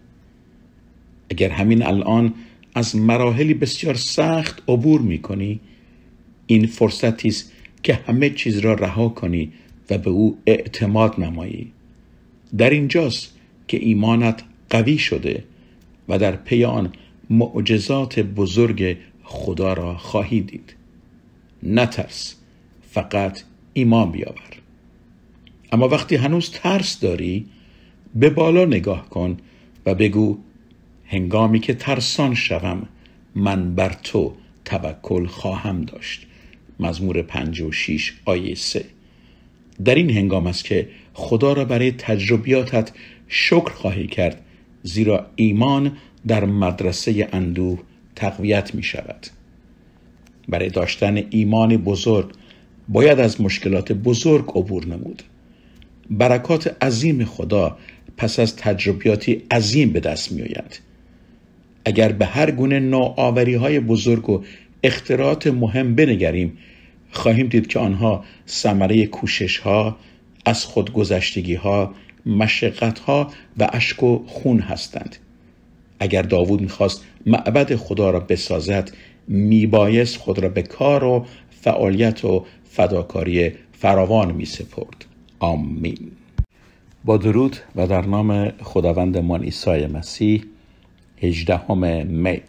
اگر همین الان از مراحلی بسیار سخت عبور می کنی، این فرصتی است که همه چیز را رها کنی و به او اعتماد نمایی. در اینجاست که ایمانت قوی شده و در پی آن معجزات بزرگ خدا را خواهی دید. نترس، فقط ایمان بیاور. اما وقتی هنوز ترس داری، به بالا نگاه کن و بگو: هنگامی که ترسان شوم، من بر تو توکل خواهم داشت. مزمور پنجاه و شش آیه سه. در این هنگام است که خدا را برای تجربیاتت شکر خواهی کرد، زیرا ایمان در مدرسه اندوه تقویت می شود. برای داشتن ایمان بزرگ باید از مشکلات بزرگ عبور نمود. برکات عظیم خدا پس از تجربیاتی عظیم به دست می آید. اگر به هر گونه نوآوری های بزرگ و اختراعات مهم بنگریم، خواهیم دید که آنها ثمره کوشش ها، از خودگذشتگی ها، مشقت ها و اشک و خون هستند. اگر داوود میخواست معبد خدا را بسازد، میبایست خود را به کار و فعالیت و فداکاری فراوان میسپرد. آمین. با درود و در نام خداوندمان عیسی مسیح. هجدهم می.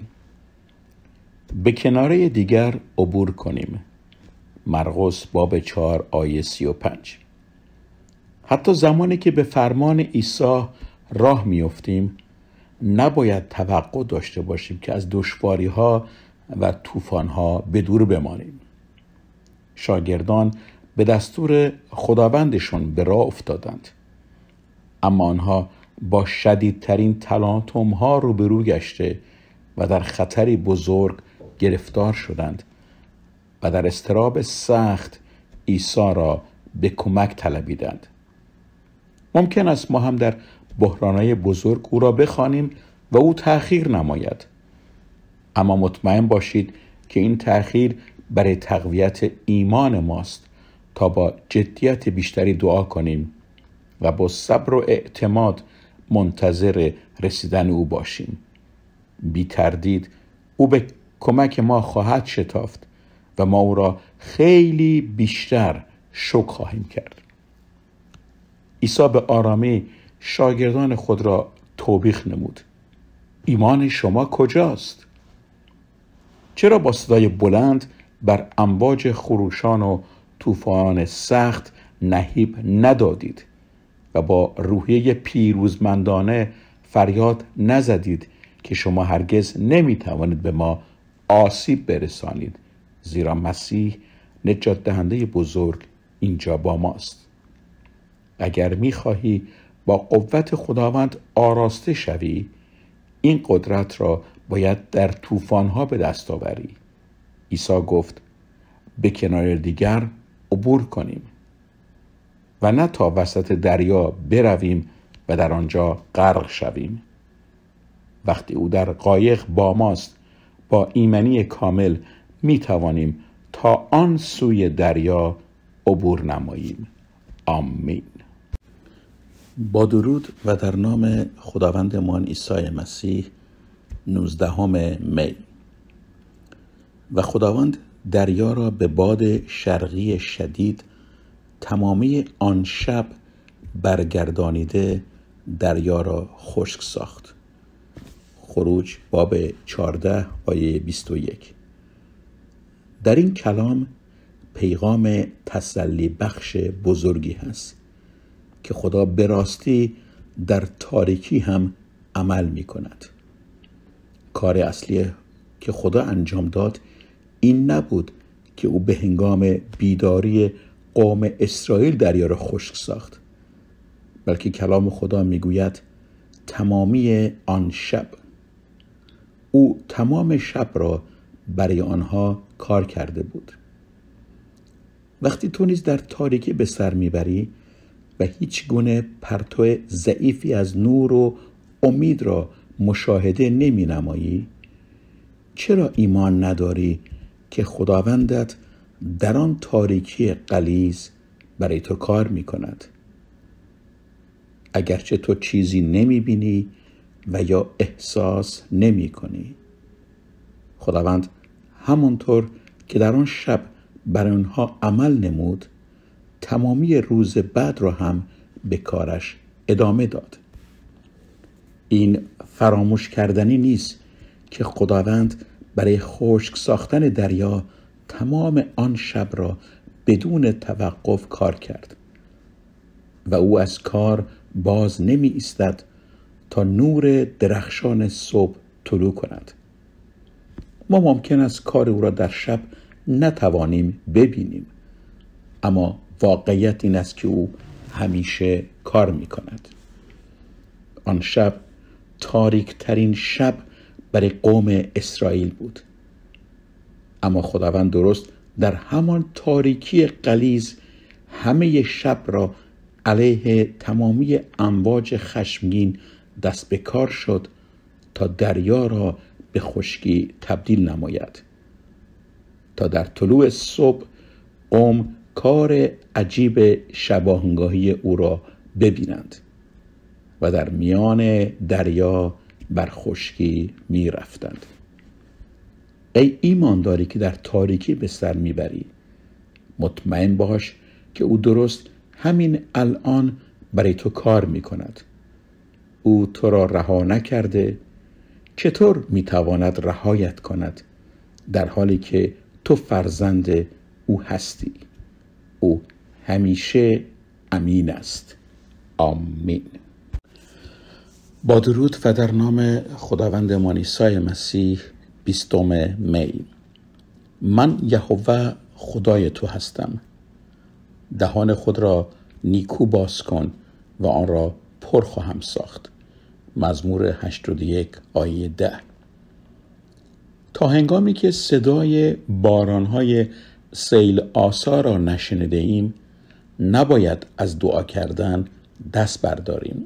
به کناره دیگر عبور کنیم. مرقس باب چهار آیه سی و پنج. حتی زمانی که به فرمان عیسی راه میافتیم، نباید توقع داشته باشیم که از دشواری ها و طوفان ها به دور بمانیم. شاگردان به دستور خداوندشون به راه افتادند، اما آنها با شدیدترین تلاطم ها روبرو گشته و در خطری بزرگ گرفتار شدند و در اضطراب سخت عیسی را به کمک طلبیدند. ممکن است ما هم در بحرانهای بزرگ او را بخوانیم و او تأخیر نماید، اما مطمئن باشید که این تأخیر برای تقویت ایمان ماست تا با جدیت بیشتری دعا کنیم و با صبر و اعتماد منتظر رسیدن او باشیم. بی تردید او به کمک ما خواهد شتافت و ما او را خیلی بیشتر شکر خواهیم کرد. عیسی به آرامی شاگردان خود را توبیخ نمود: ایمان شما کجاست؟ چرا با صدای بلند بر امواج خروشان و طوفان سخت نهیب ندادید و با روحیه پیروزمندانه فریاد نزدید که شما هرگز نمیتوانید به ما آسیب برسانید، زیرا مسیح نجات دهنده بزرگ اینجا با ماست. اگر میخواهی با قوت خداوند آراسته شوی، این قدرت را باید در طوفان‌ها به دست آوری. عیسی گفت: به کنار دیگر عبور کنیم و نه تا وسط دریا برویم و در آنجا غرق شویم. وقتی او در قایق با ماست، با ایمنی کامل می توانیم تا آن سوی دریا عبور نماییم. آمین. با درود و در نام خداوندمان عیسی مسیح، نوزدهم می. و خداوند دریا را به باد شرقی شدید تمامی آن شب برگردانیده دریا را خشک ساخت. خروج باب چهارده آیه بیست و یک. در این کلام پیغام تسلی بخش بزرگی هست که خدا به راستی در تاریکی هم عمل می کند. کار اصلی که خدا انجام داد این نبود که او به هنگام بیداری قوم اسرائیل دریا را خشک ساخت، بلکه کلام خدا می گوید تمامی آن شب. او تمام شب را برای آنها کار کرده بود. وقتی تو نیز در تاریکی به سر میبری و هیچ گونه پرتو ضعیفی از نور و امید را مشاهده نمی نمایی، چرا ایمان نداری که خداوندت در آن تاریکی غلیظ برای تو کار می کند؟ اگرچه تو چیزی نمی بینی و یا احساس نمی کنی، خداوند همانطور که در آن شب برای آنها عمل نمود، تمامی روز بعد را هم به کارش ادامه داد. این فراموش کردنی نیست که خداوند برای خشک ساختن دریا تمام آن شب را بدون توقف کار کرد و او از کار باز نمی ایستد تا نور درخشان صبح طلوع کند. ما ممکن است کار او را در شب نتوانیم ببینیم، اما واقعیت این است که او همیشه کار می کند. آن شب تاریک ترین شب برای قوم اسرائیل بود، اما خداوند درست در همان تاریکی غلیظ همه شب را علیه تمامی امواج خشمگین دست به کار شد تا دریا را به خشکی تبدیل نماید، تا در طلوع صبح قوم کار عجیب شباهنگاهی او را ببینند و در میان دریا بر خشکی می رفتند. ای ایمانداری که در تاریکی به سر میبری، مطمئن باش که او درست همین الان برای تو کار می کند. او تو را رها نکرده، چطور می تواند رهایت کند در حالی که تو فرزند او هستی؟ او همیشه امین است. آمین. با درود و در نام خداوندمان عیسی مسیح، بیستم می. من یهوه خدای تو هستم. دهان خود را نیکو باز کن و آن را پر خواهم ساخت. مزمور هشتاد و یک آیه ده. تا هنگامی که صدای بارانهای سیل آسا را نشنیده ایم، نباید از دعا کردن دست برداریم.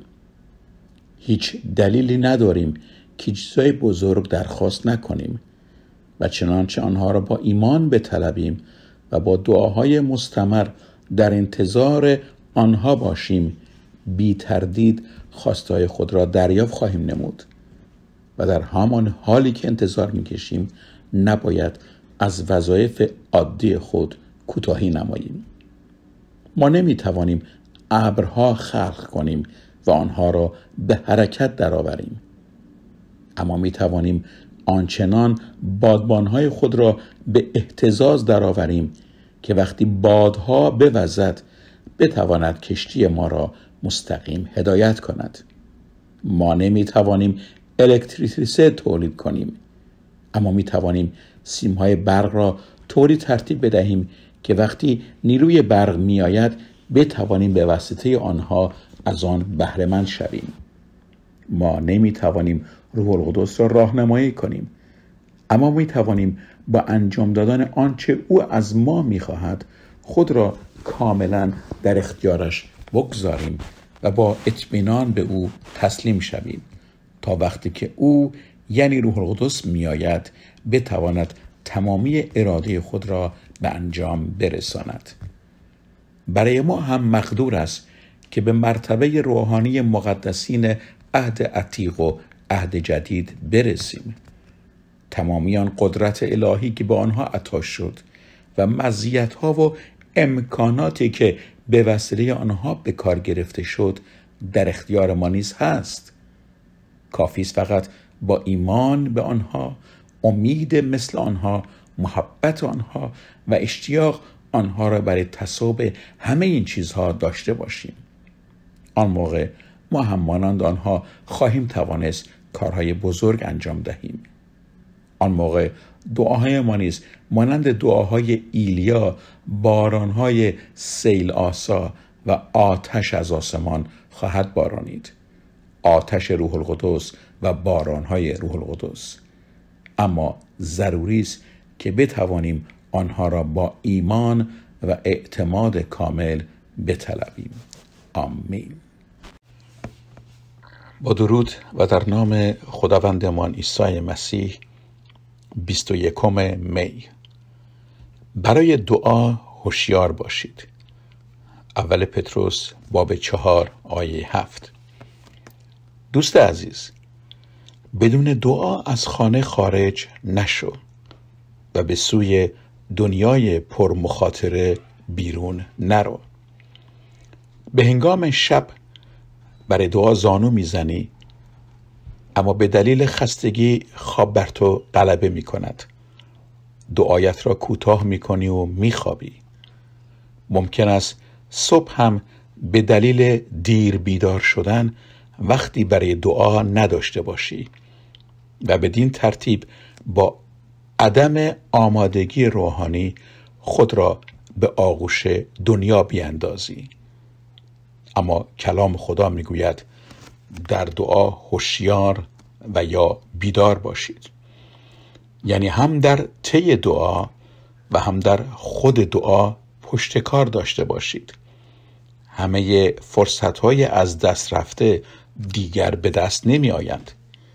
هیچ دلیلی نداریم که چیزهای بزرگ درخواست نکنیم و چنانچه آنها را با ایمان بطلبیم و با دعاهای مستمر در انتظار آنها باشیم، بی تردید خواستهای خود را دریافت خواهیم نمود و در همان حالی که انتظار میکشیم نباید از وظایف عادی خود کوتاهی نماییم. ما نمیتوانیم ابرها خلق کنیم و آنها را به حرکت درآوریم، اما میتوانیم آنچنان بادبانهای خود را به اهتزاز درآوریم که وقتی بادها بوزد بتواند کشتی ما را مستقیم هدایت کند. ما نمیتوانیم الکتریسیته تولید کنیم، اما میتوانیم سیمهای برق را طوری ترتیب بدهیم که وقتی نیروی برق میآید بتوانیم به واسطه آنها از آن بهره مند شویم. ما نمیتوانیم روح القدس را راهنمایی کنیم، اما میتوانیم با انجام دادن آنچه او از ما میخواهد خود را کاملا در اختیارش بگذاریم و با اطمینان به او تسلیم شویم تا وقتی که او یعنی روح القدس میآید بتواند تمامی اراده خود را به انجام برساند. برای ما هم مقدور است که به مرتبه روحانی مقدسین عهد عتیق و عهد جدید برسیم. تمامی آن قدرت الهی که به آنها عطا شد و مزیت‌ها و امکاناتی که به وسیله آنها به کار گرفته شد در اختیار ما نیز هست. کافی است فقط با ایمان به آنها، امید مثل آنها، محبت آنها و اشتیاق آنها را برای تصاحب همه این چیزها داشته باشیم. آن موقع ما هم مانند آنها خواهیم توانست کارهای بزرگ انجام دهیم. آن موقع دعاهای ما نیز مانند دعاهای ایلیا بارانهای سیل آسا و آتش از آسمان خواهد بارانید. آتش روح القدس و بارانهای روح القدس. اما ضروری است که بتوانیم آنها را با ایمان و اعتماد کامل بطلبیم. آمین. با درود و در نام خداوندمان عیسی مسیح. بیست و یکم می. برای دعا هوشیار باشید. اول پتروس باب چهار آیه هفت. دوست عزیز، بدون دعا از خانه خارج نشو و به سوی دنیای پر مخاطره بیرون نرو. به هنگام شب برای دعا زانو میزنی، اما به دلیل خستگی خواب بر تو غلبه می کند. دعایت را کوتاه می کنی و می خوابی. ممکن است صبح هم به دلیل دیر بیدار شدن وقتی برای دعا نداشته باشی و بدین ترتیب با عدم آمادگی روحانی خود را به آغوش دنیا بیاندازی. اما کلام خدا می گوید در دعا هوشیار و یا بیدار باشید. یعنی هم در طی دعا و هم در خود دعا پشتکار داشته باشید. همه فرصت‌های از دست رفته دیگر به دست نمی آیند.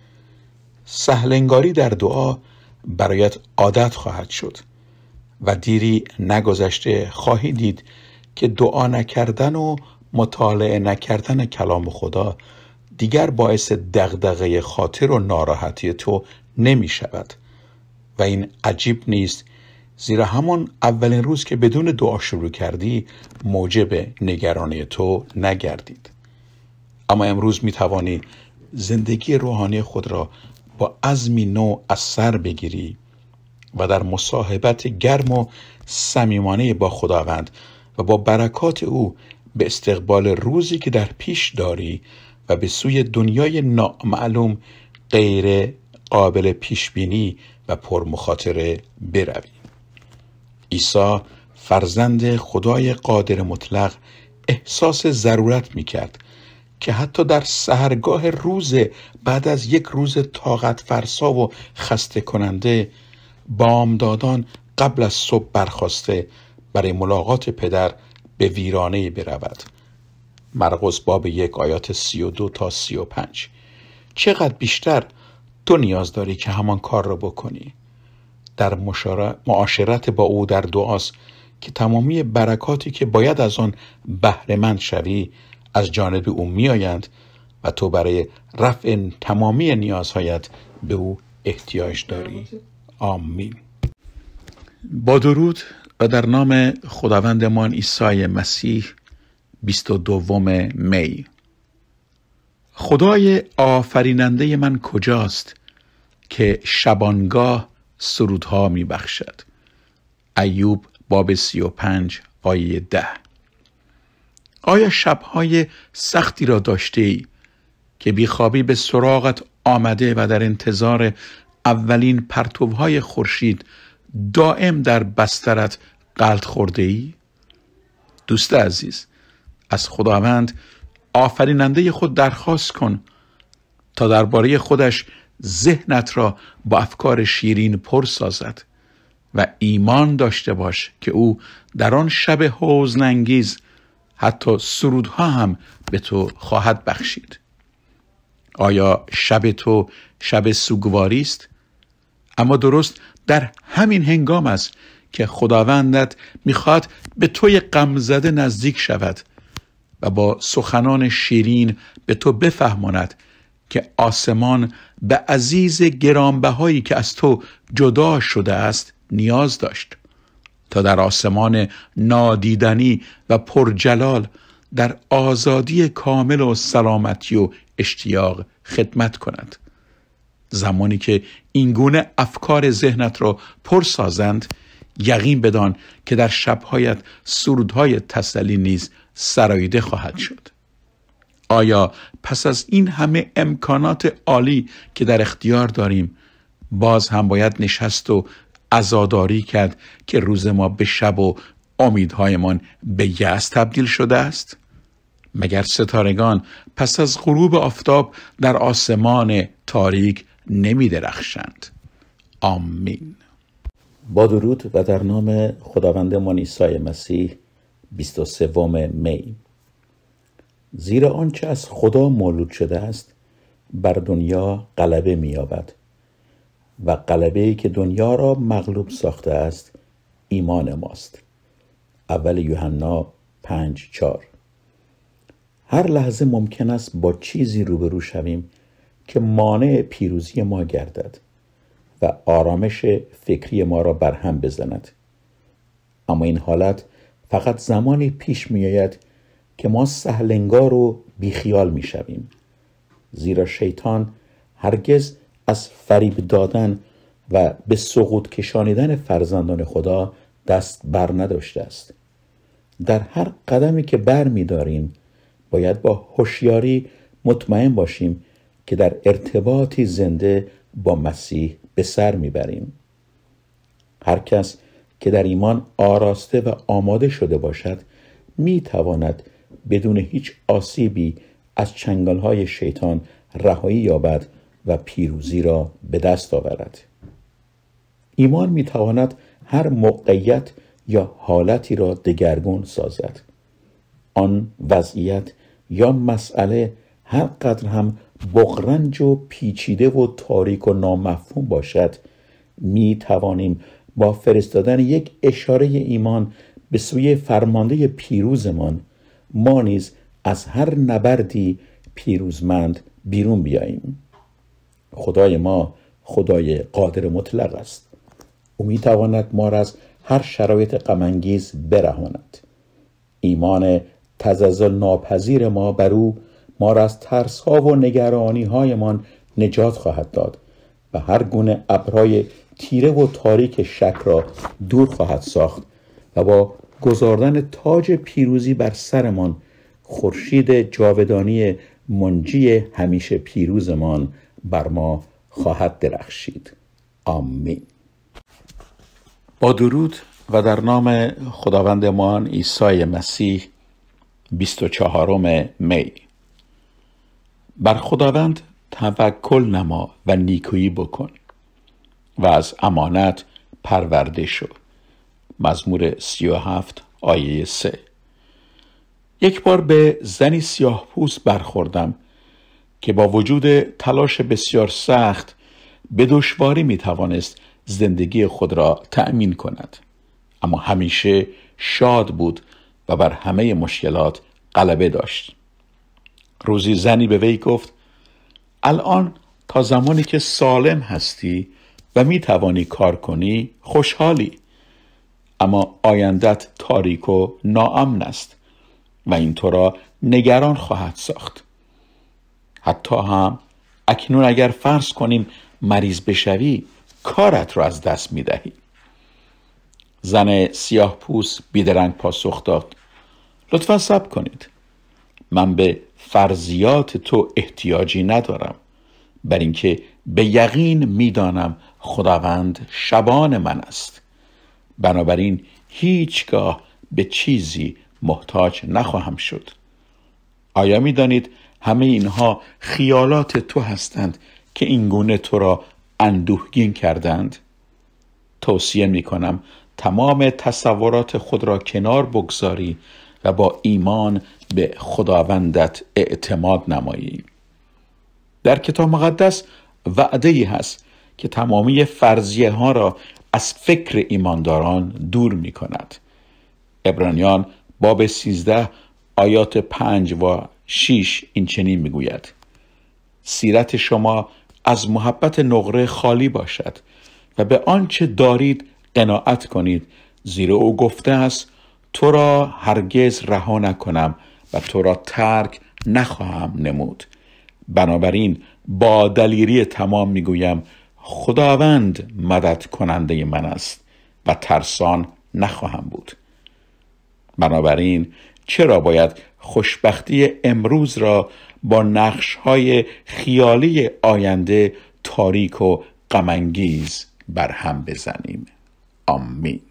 سهلنگاری در دعا برایت عادت خواهد شد و دیری نگذشته خواهی دید که دعا نکردن و مطالعه نکردن کلام خدا دیگر باعث دغدغه خاطر و ناراحتی تو نمی شود. و این عجیب نیست، زیرا همون اولین روز که بدون دعا شروع کردی موجب نگرانی تو نگردید. اما امروز می توانی زندگی روحانی خود را با عزمی نو از سر بگیری و در مصاحبت گرم و صمیمانه با خداوند و با برکات او به استقبال روزی که در پیش داری و به سوی دنیای نامعلوم غیر قابل پیشبینی و پرمخاطره بروی. عیسی فرزند خدای قادر مطلق احساس ضرورت می‌کرد که حتی در سحرگاه روز بعد از یک روز طاقت فرسا و خسته کننده بامدادان قبل از صبح برخاسته برای ملاقات پدر به ویرانه برود. مرقس باب یک آیات سی و دو تا سی و پنج. چقدر بیشتر تو نیاز داری که همان کار را بکنی. در معاشرت با او در دعاست که تمامی برکاتی که باید از آن بهره مند شوی از جانب او می آیند و تو برای رفع تمامی نیازهایت به او احتیاج داری. آمین. با درود و در نام خداوندمان عیسی مسیح. بیست و دوم می. خدای آفریننده من کجاست که شبانگاه سرودها می بخشد؟ ایوب باب سی و پنج آیه ده. آیا شبهای سختی را داشته ای که بیخوابی به سراغت آمده و در انتظار اولین پرتوهای خورشید دائم در بسترت غلط خورده ای؟ دوست عزیز، از خداوند آفریننده خود درخواست کن تا درباره خودش ذهنت را با افکار شیرین پر سازد و ایمان داشته باش که او در آن شب حزن انگیز حتی سرودها هم به تو خواهد بخشید. آیا شب تو شب سوگواری است؟ اما درست در همین هنگام است که خداوندت میخواد به توی غمزده نزدیک شود و با سخنان شیرین به تو بفهماند که آسمان به عزیز گرانبهایی که از تو جدا شده است نیاز داشت تا در آسمان نادیدنی و پرجلال در آزادی کامل و سلامتی و اشتیاق خدمت کند. زمانی که این گونه افکار ذهنت را پر سازند، یقین بدان که در شبهایت سرودهای تسلی نیز سراییده خواهد شد. آیا پس از این همه امکانات عالی که در اختیار داریم باز هم باید نشست و عزاداری کرد که روز ما به شب و امیدهایمان به یأس تبدیل شده است؟ مگر ستارگان پس از غروب آفتاب در آسمان تاریک نمی درخشند؟ آمین. با درود و در نام خداوندمان عیسی مسیح. بیست و سوم می. زیرا آنچه از خدا مولود شده است بر دنیا غلبه می‌یابد و غلبه‌ای که دنیا را مغلوب ساخته است ایمان ماست. اول یوحنا پنج چهار. هر لحظه ممکن است با چیزی روبرو شویم که مانع پیروزی ما گردد و آرامش فکری ما را برهم بزند. اما این حالت فقط زمانی پیش می آید که ما سهلنگار و بیخیال می شویم، زیرا شیطان هرگز از فریب دادن و به سقوط کشانیدن فرزندان خدا دست بر نداشته است. در هر قدمی که بر می داریم باید با هوشیاری مطمئن باشیم که در ارتباطی زنده با مسیح به سر می بریم. هر کس که در ایمان آراسته و آماده شده باشد می تواند بدون هیچ آسیبی از چنگالهای شیطان رهایی یابد و پیروزی را به دست آورد. ایمان می تواند هر موقعیت یا حالتی را دگرگون سازد. آن وضعیت یا مسئله هر قدر هم بغرنج و پیچیده و تاریک و نامفهوم باشد، می توانیم با فرستادن یک اشاره ایمان به سوی فرمانده پیروزمان ما نیز از هر نبردی پیروزمند بیرون بیاییم. خدای ما خدای قادر مطلق است. او می تواند ما را از هر شرایط غم‌انگیز برهاند. ایمان تزلزل ناپذیر ما بر او ما را از ترس‌ها و نگرانی‌هایمان نجات خواهد داد و هر گونه ابرهای تیره و تاریک شک را دور خواهد ساخت و با گذاردن تاج پیروزی بر سرمان خورشید جاودانی منجی همیشه پیروزمان بر ما خواهد درخشید. آمین. با درود و در نام خداوندمان عیسی مسیح. بیست و چهارم می. بر خداوند توکل نما و نیکویی بکن و از امانت پرورده شو. مزمور سی و هفت آیه سه. یک بار به زنی سیاه پوست برخوردم که با وجود تلاش بسیار سخت به دشواری می توانست زندگی خود را تأمین کند، اما همیشه شاد بود و بر همه مشکلات غلبه داشت. روزی زنی به وی گفت: الان تا زمانی که سالم هستی و می توانی کار کنی خوشحالی، اما آیندت تاریک و ناامن است و این تو را نگران خواهد ساخت. حتی هم اکنون اگر فرض کنیم مریض بشوی کارت را از دست می دهی. زن سیاه پوست بیدرنگ پاسخ داد: لطفاً صبر کنید، من به فرضیات تو احتیاجی ندارم، بر اینکه به یقین میدانم خداوند شبان من است، بنابراین هیچگاه به چیزی محتاج نخواهم شد. آیا میدانید همه اینها خیالات تو هستند که اینگونه تو را اندوهگین کردند؟ توصیه میکنم تمام تصورات خود را کنار بگذاری و با ایمان به خداوندت اعتماد نمایی. در کتاب مقدس وعده‌ای هست که تمامی فرضیه ها را از فکر ایمانداران دور می کند. عبرانیان باب سیزده آیات پنج و شش این چنین می گوید: سیرت شما از محبت نقره خالی باشد و به آنچه دارید قناعت کنید، زیرا او گفته است تو را هرگز رها نکنم و تو را ترک نخواهم نمود. بنابراین با دلیری تمام میگویم خداوند مدد کننده من است و ترسان نخواهم بود. بنابراین چرا باید خوشبختی امروز را با نقش‌های خیالی آینده تاریک و غم‌انگیز بر هم بزنیم؟ آمین.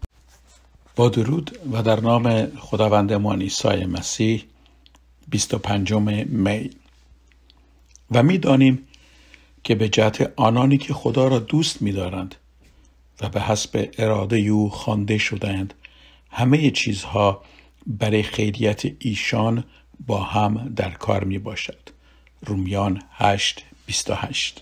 با درود و در نام خداوندمان عیسی مسیح، بیست و پنجم می. و می دانیم که به جهت آنانی که خدا را دوست می دارند و به حسب اراده او خوانده شدند، همه چیزها برای خیریت ایشان با هم در کار می باشد. رومیان هشت بیست و هشت.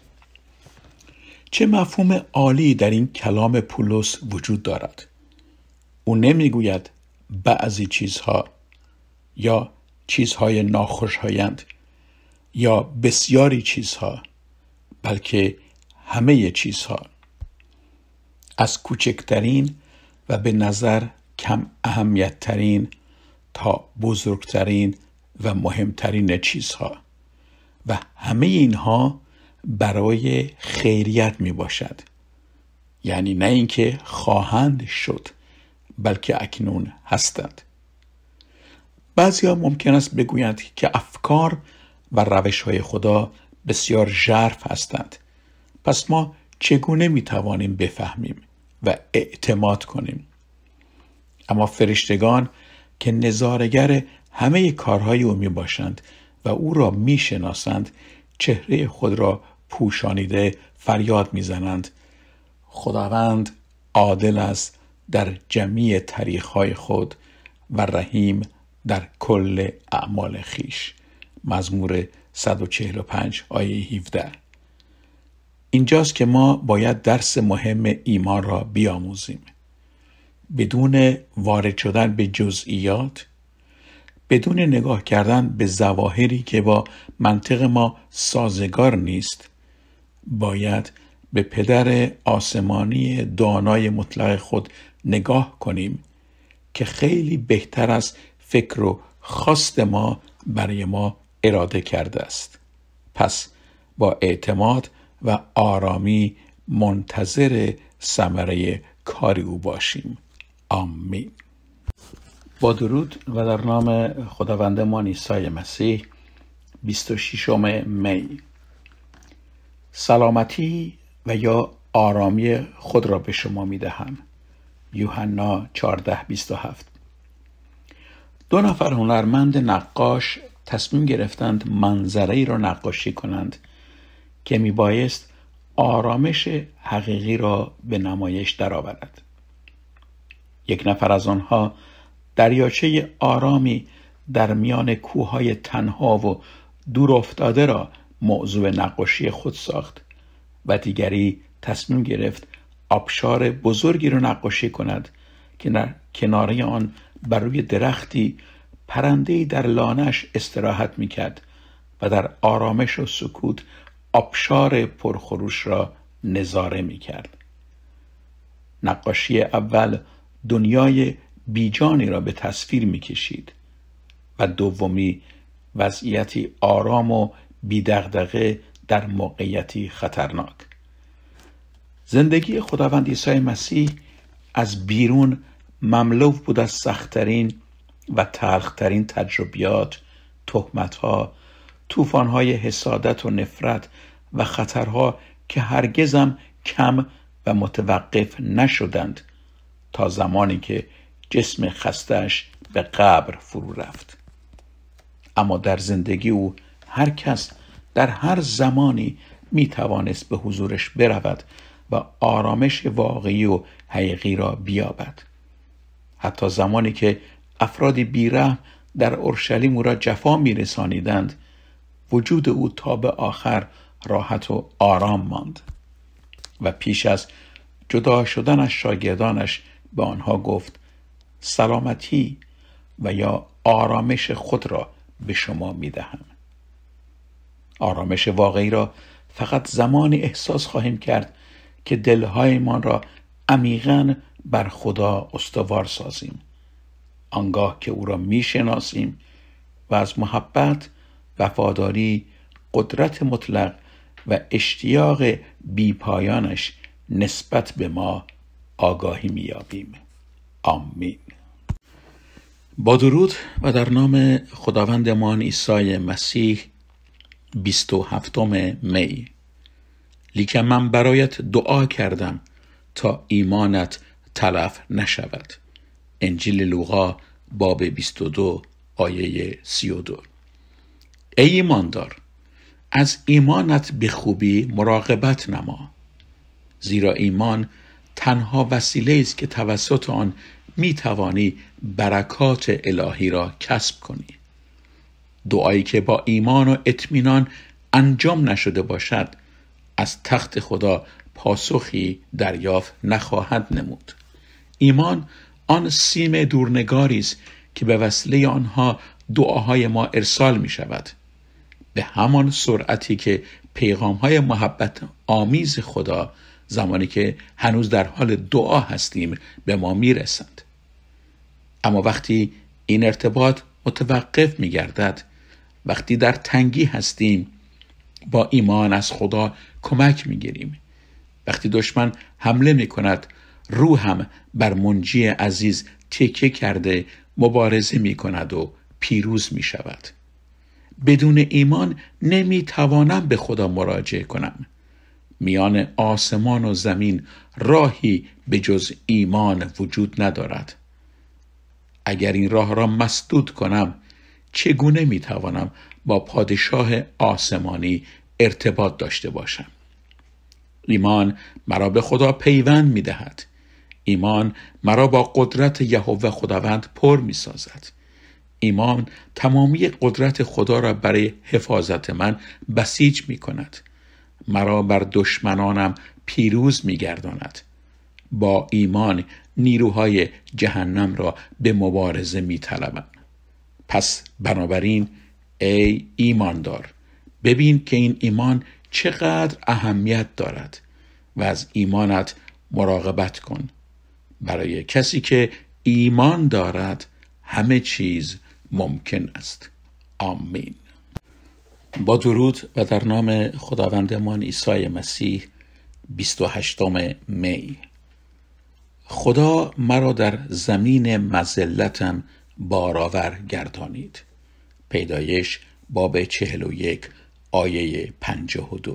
چه مفهوم عالی در این کلام پولس وجود دارد. او نمی گوید بعضی چیزها یا چیزهای ناخوشایند یا بسیاری چیزها، بلکه همه چیزها، از کوچکترین و به نظر کم اهمیت ترین تا بزرگترین و مهمترین چیزها، و همه اینها برای خیریت می باشد. یعنی نه اینکه خواهند شد، بلکه اکنون هستند. بعضی ها ممکن است بگویند که افکار و روش های خدا بسیار ژرف هستند، پس ما چگونه می توانیم بفهمیم و اعتماد کنیم؟ اما فرشتگان که نظارگر همه کارهای او می باشند و او را می شناسند، چهره خود را پوشانیده فریاد می زنند خداوند عادل است در جمیع طریقهای خود و رحیم در کل اعمال خیش. مزمور صد و چهل و پنج آیه هفده. اینجاست که ما باید درس مهم ایمان را بیاموزیم. بدون وارد شدن به جزئیات، بدون نگاه کردن به ظواهری که با منطق ما سازگار نیست، باید به پدر آسمانی دانای مطلق خود نگاه کنیم که خیلی بهتر از فکر و خواست ما برای ما اراده کرده است. پس با اعتماد و آرامی منتظر ثمره کار او باشیم. آمین. با درود و در نام خداوندمان عیسی مسیح، بیست و ششم می. سلامتی و یا آرامی خود را به شما می دهم. یوحنا چهارده بیست و هفت. دو نفر هنرمند نقاش تصمیم گرفتند منظره‌ای را نقاشی کنند که می بایست آرامش حقیقی را به نمایش درآورد. یک نفر از آنها دریاچه آرامی در میان کوههای تنها و دور افتاده را موضوع نقاشی خود ساخت و دیگری تصمیم گرفت آبشار بزرگی را نقاشی کند که کناره آن بر روی درختی پرنده‌ای در لانه‌اش استراحت می‌کرد و در آرامش و سکوت آبشار پرخروش را نظاره می‌کرد. نقاشی اول دنیای بیجانی را به تصویر می‌کشید و دومی وضعیتی آرام و بی‌دغدغه در موقعیتی خطرناک. زندگی خداوند عیسی مسیح از بیرون مملو بود از سخت‌ترین و تلخ‌ترین تجربیات، تهمت‌ها، طوفان‌های حسادت و نفرت و خطرها که هرگزم کم و متوقف نشدند تا زمانی که جسم خسته‌اش به قبر فرو رفت. اما در زندگی او هر کس در هر زمانی می توانست به حضورش برود و آرامش واقعی و حقیقی را بیابد. حتی زمانی که افرادی بیرحم در اورشلیم او را جفا می رسانیدند، وجود او تا به آخر راحت و آرام ماند و پیش از جدا شدن از شاگردانش به آنها گفت سلامتی و یا آرامش خود را به شما می دهم. آرامش واقعی را فقط زمانی احساس خواهیم کرد که دلهایمان را عمیقاً بر خدا استوار سازیم، آنگاه که او را می شناسیم و از محبت، وفاداری، قدرت مطلق و اشتیاق بیپایانش نسبت به ما آگاهی می یابیم. آمین. با درود و در نام خداوندمان عیسی مسیح، بیست و هفتم می. لیکن من برایت دعا کردم تا ایمانت تلف نشود. انجیل لوقا باب بیست و دو آیه سی و دو. ای ایماندار، از ایمانت به خوبی مراقبت نما، زیرا ایمان تنها وسیله است که توسط آن می توانی برکات الهی را کسب کنی. دعایی که با ایمان و اطمینان انجام نشده باشد از تخت خدا پاسخی دریافت نخواهد نمود. ایمان آن سیم دورنگاری است که به وسیله آنها دعاهای ما ارسال می شود. به همان سرعتی که پیغامهای محبت آمیز خدا زمانی که هنوز در حال دعا هستیم به ما می رسند. اما وقتی این ارتباط متوقف می گردد، وقتی در تنگی هستیم، با ایمان از خدا کمک می گیریم. وقتی دشمن حمله می کند، روحم بر منجی عزیز تکیه کرده مبارزه می کند و پیروز می شود. بدون ایمان نمی توانم به خدا مراجعه کنم. میان آسمان و زمین راهی به جز ایمان وجود ندارد. اگر این راه را مسدود کنم، چگونه می توانم با پادشاه آسمانی ارتباط داشته باشم؟ ایمان مرا به خدا پیوند می دهد. ایمان مرا با قدرت یهوه خداوند پر می سازد. ایمان تمامی قدرت خدا را برای حفاظت من بسیج می کند. مرا بر دشمنانم پیروز می گرداند. با ایمان نیروهای جهنم را به مبارزه می طلبم. پس بنابراین ای ایماندار، ببین که این ایمان چقدر اهمیت دارد و از ایمانت مراقبت کن. برای کسی که ایمان دارد همه چیز ممکن است. آمین. با درود و در نام خداوندمان عیسی مسیح، بیست و هشتم می. خدا مرا در زمین مذلتم بارآور گردانید. پیدایش باب چهل و یک آیه پنجاه و دو.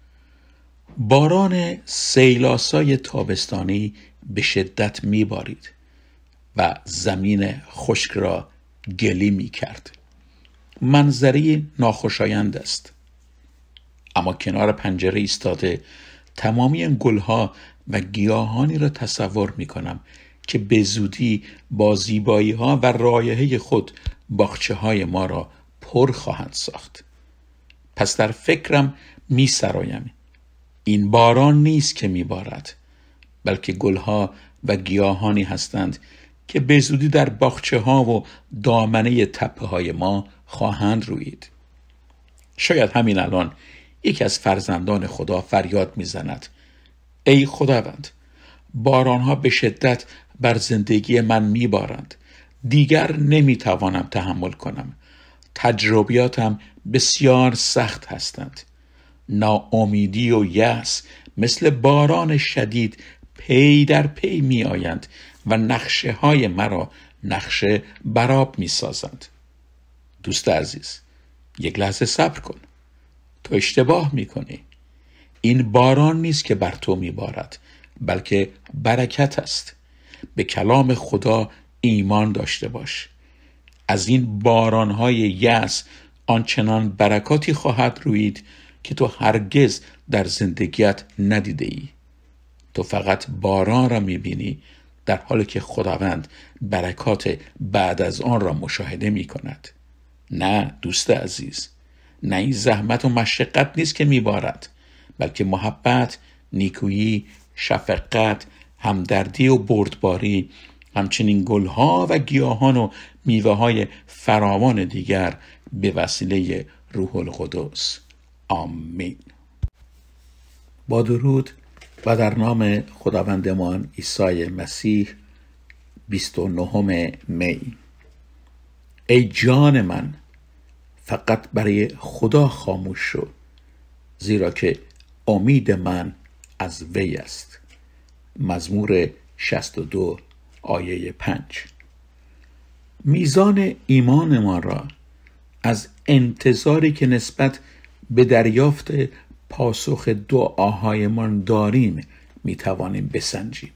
باران سیلاسای تابستانی به شدت میبارید و زمین خشک را گلی می کرد. منظری ناخوشایند است. اما کنار پنجره ایستاده تمامی این گلها و گیاهانی را تصور می کنم که به زودی با زیبایی ها و رایحه خود باغچه های ما را پر خواهند ساخت. پس در فکرم می سرایم این باران نیست که می بارد، بلکه گلها و گیاهانی هستند که به زودی در باغچه ها و دامنه تپه های ما خواهند رویید. شاید همین الان یکی از فرزندان خدا فریاد میزند ای خداوند، بارانها به شدت بر زندگی من میبارند. دیگر نمیتوانم تحمل کنم. تجربیاتم بسیار سخت هستند. ناامیدی و یأس مثل باران شدید پی در پی می آیند و نقشه های مرا نقشه براب می سازند. دوست عزیز، یک لحظه صبر کن. تو اشتباه می کنی. این باران نیست که بر تو می بارد، بلکه برکت است. به کلام خدا ایمان داشته باش. از این بارانهای یأس آنچنان برکاتی خواهد روید که تو هرگز در زندگیت ندیده ای. تو فقط باران را میبینی، در حالی که خداوند برکات بعد از آن را مشاهده می کند. نه دوست عزیز، نه این زحمت و مشقت نیست که میبارد، بلکه محبت، نیکویی، شفقت، همدردی و بردباری، همچنین گلها و گیاهان و میوه های فراوان دیگر به وسیله روح القدس. آمین. با درود و در نام خداوندمان عیسی مسیح. بیست و نهم می. ای جان من، فقط برای خدا خاموش شو، زیرا که امید من از وی است. مزمور شصت و دو آیه پنج. میزان ایمانمان را از انتظاری که نسبت به دریافت پاسخ دعاهایمان داریم میتوانیم بسنجیم.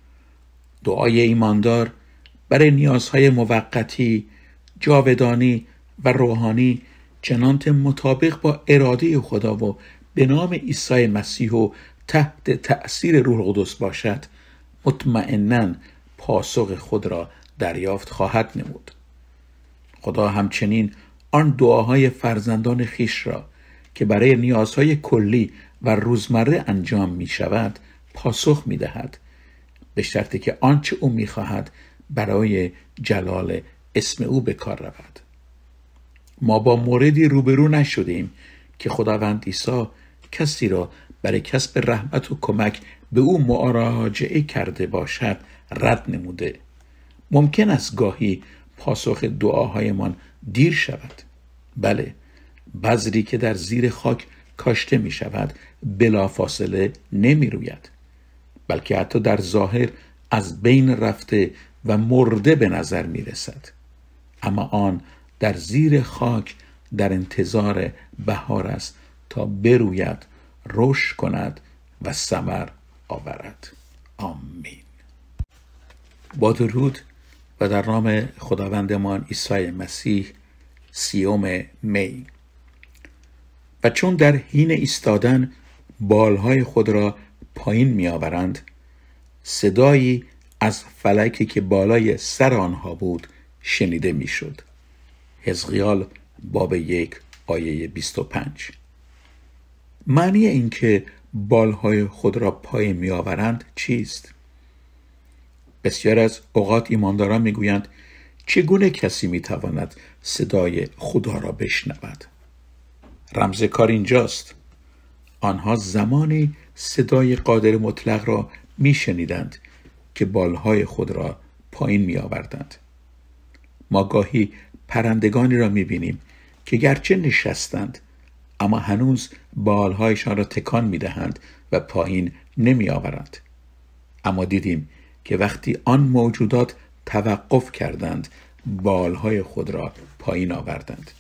دعای ایماندار برای نیازهای موقتی، جاودانی و روحانی چنانچه مطابق با اراده خدا و به نام عیسی مسیح و تحت تأثیر روح القدس باشد، مطمئناً پاسخ خود را دریافت خواهد نمود. خدا همچنین آن دعاهای فرزندان خیش را که برای نیازهای کلی و روزمره انجام می شود پاسخ می دهد، به شرطی که آنچه او می خواهد برای جلال اسم او به کار رود. ما با موردی روبرو نشدیم که خداوند عیسی کسی را برای کسب رحمت و کمک به او مراجعه کرده باشد رد نموده. ممکن است گاهی پاسخ دعاهایمان دیر شود. بله، بذری که در زیر خاک کاشته می شود بلافاصله نمی روید، بلکه حتی در ظاهر از بین رفته و مرده به نظر می رسد. اما آن در زیر خاک در انتظار بهار است تا بروید، رشد کند و ثمر آورد. آمین. با درود و در نام خداوندمان عیسی مسیح. سیوم می. و چون در حین ایستادن بالهای خود را پایین می آورند، صدایی از فلکی که بالای سر آنها بود شنیده می شد. حزقیال باب یک آیه بیست و پنج. معنی این که بالهای خود را پایین می آورند چیست؟ بسیار از اوقات ایمانداران می گویند چگونه کسی می تواند صدای خدا را بشنود؟ رمز کار اینجاست. آنها زمانی صدای قادر مطلق را می شنیدند که بالهای خود را پایین می آوردند. ما گاهی پرندگانی را می بینیم که گرچه نشستند اما هنوز بالهایشان را تکان می دهند و پایین نمی آورند. اما دیدیم که وقتی آن موجودات توقف کردند بالهای خود را پایین آوردند.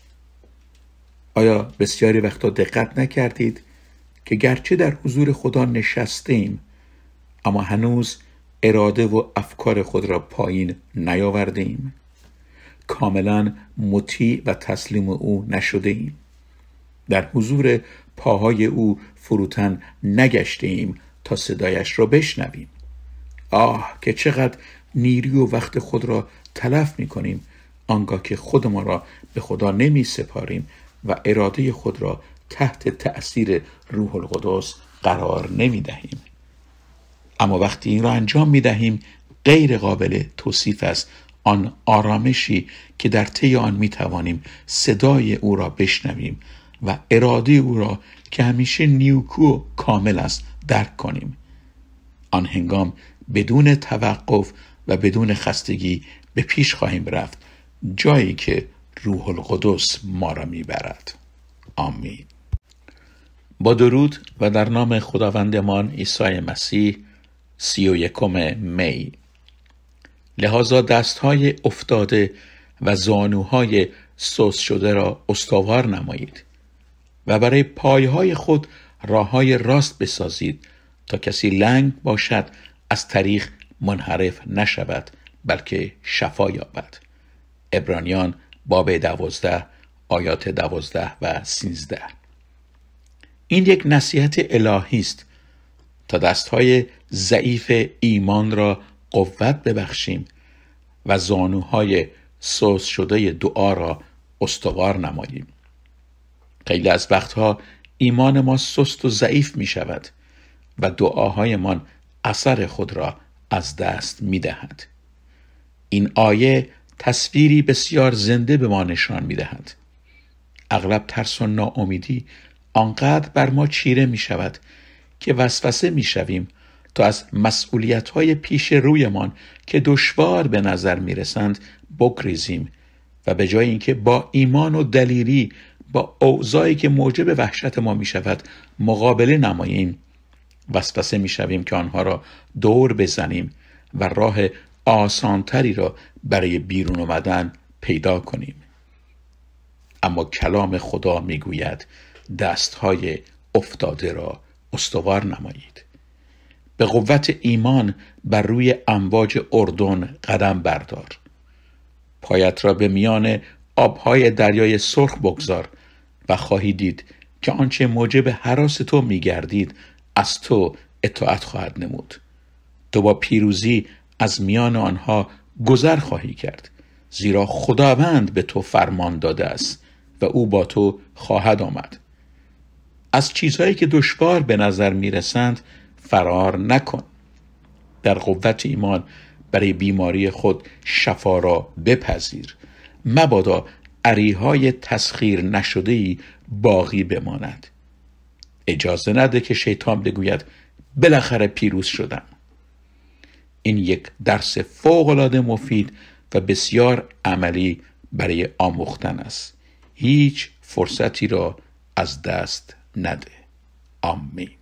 آیا بسیاری وقتا دقت نکردید که گرچه در حضور خدا نشستیم اما هنوز اراده و افکار خود را پایین نیاوردیم؟ کاملا مطیع و تسلیم او نشده ایم. در حضور پاهای او فروتن نگشته ایم تا صدایش را بشنویم. آه که چقدر نیروی و وقت خود را تلف می کنیم آنگاه که خودمان را به خدا نمی سپاریم و اراده خود را تحت تأثیر روح القدس قرار نمی دهیم. اما وقتی این را انجام می دهیم غیر قابل توصیف است آن آرامشی که در طی آن می توانیم صدای او را بشنویم و اراده او را که همیشه نیکو و کامل است درک کنیم. آن هنگام بدون توقف و بدون خستگی به پیش خواهیم رفت، جایی که روح القدس ما را میبرد. آمین. با درود و در نام خداوندمان عیسی مسیح. سی و یکم می. لحاظا دستهای افتاده و زانوهای سست شده را استوار نمایید و برای پایهای خود راههای راست بسازید تا کسی لنگ باشد از طریق منحرف نشود بلکه شفا یابد. عبرانیان باب دوازده آیات دوازده و سیزده. این یک نصیحت الهی است تا دستهای ضعیف ایمان را قوت ببخشیم و زانوهای سست شده دعا را استوار نماییم. خیلی از وقتها ایمان ما سست و ضعیف می شود و دعاهایمان اثر خود را از دست می دهد. این آیه تصویری بسیار زنده به ما نشان می دهد. اغلب ترس و ناامیدی آنقدر بر ما چیره می شود که وسوسه می شویم تا از مسئولیت‌های پیش رویمان که دشوار به نظر می رسند بگریزیم و به جای اینکه با ایمان و دلیری با اوضاعی که موجب وحشت ما می شود مقابله نماییم، وسوسه می شویم که آنها را دور بزنیم و راه آسانتری را برای بیرون آمدن پیدا کنیم. اما کلام خدا می گوید دستهای افتاده را استوار نمایید. به قوت ایمان بر روی امواج اردن قدم بردار. پایت را به میان آبهای دریای سرخ بگذار و خواهی دید که آنچه موجب هراس تو می‌گردید از تو اطاعت خواهد نمود. تو با پیروزی از میان آنها گذر خواهی کرد، زیرا خداوند به تو فرمان داده است و او با تو خواهد آمد. از چیزهایی که دشوار به نظر میرسند فرار نکن. در قوت ایمان برای بیماری خود شفا را بپذیر. مبادا اریهای تسخیر نشده‌ای باقی بماند. اجازه نده که شیطان بگوید بالاخره پیروز شدم. این یک درس فوق‌العاده مفید و بسیار عملی برای آموختن است. هیچ فرصتی را از دست نده. آمین.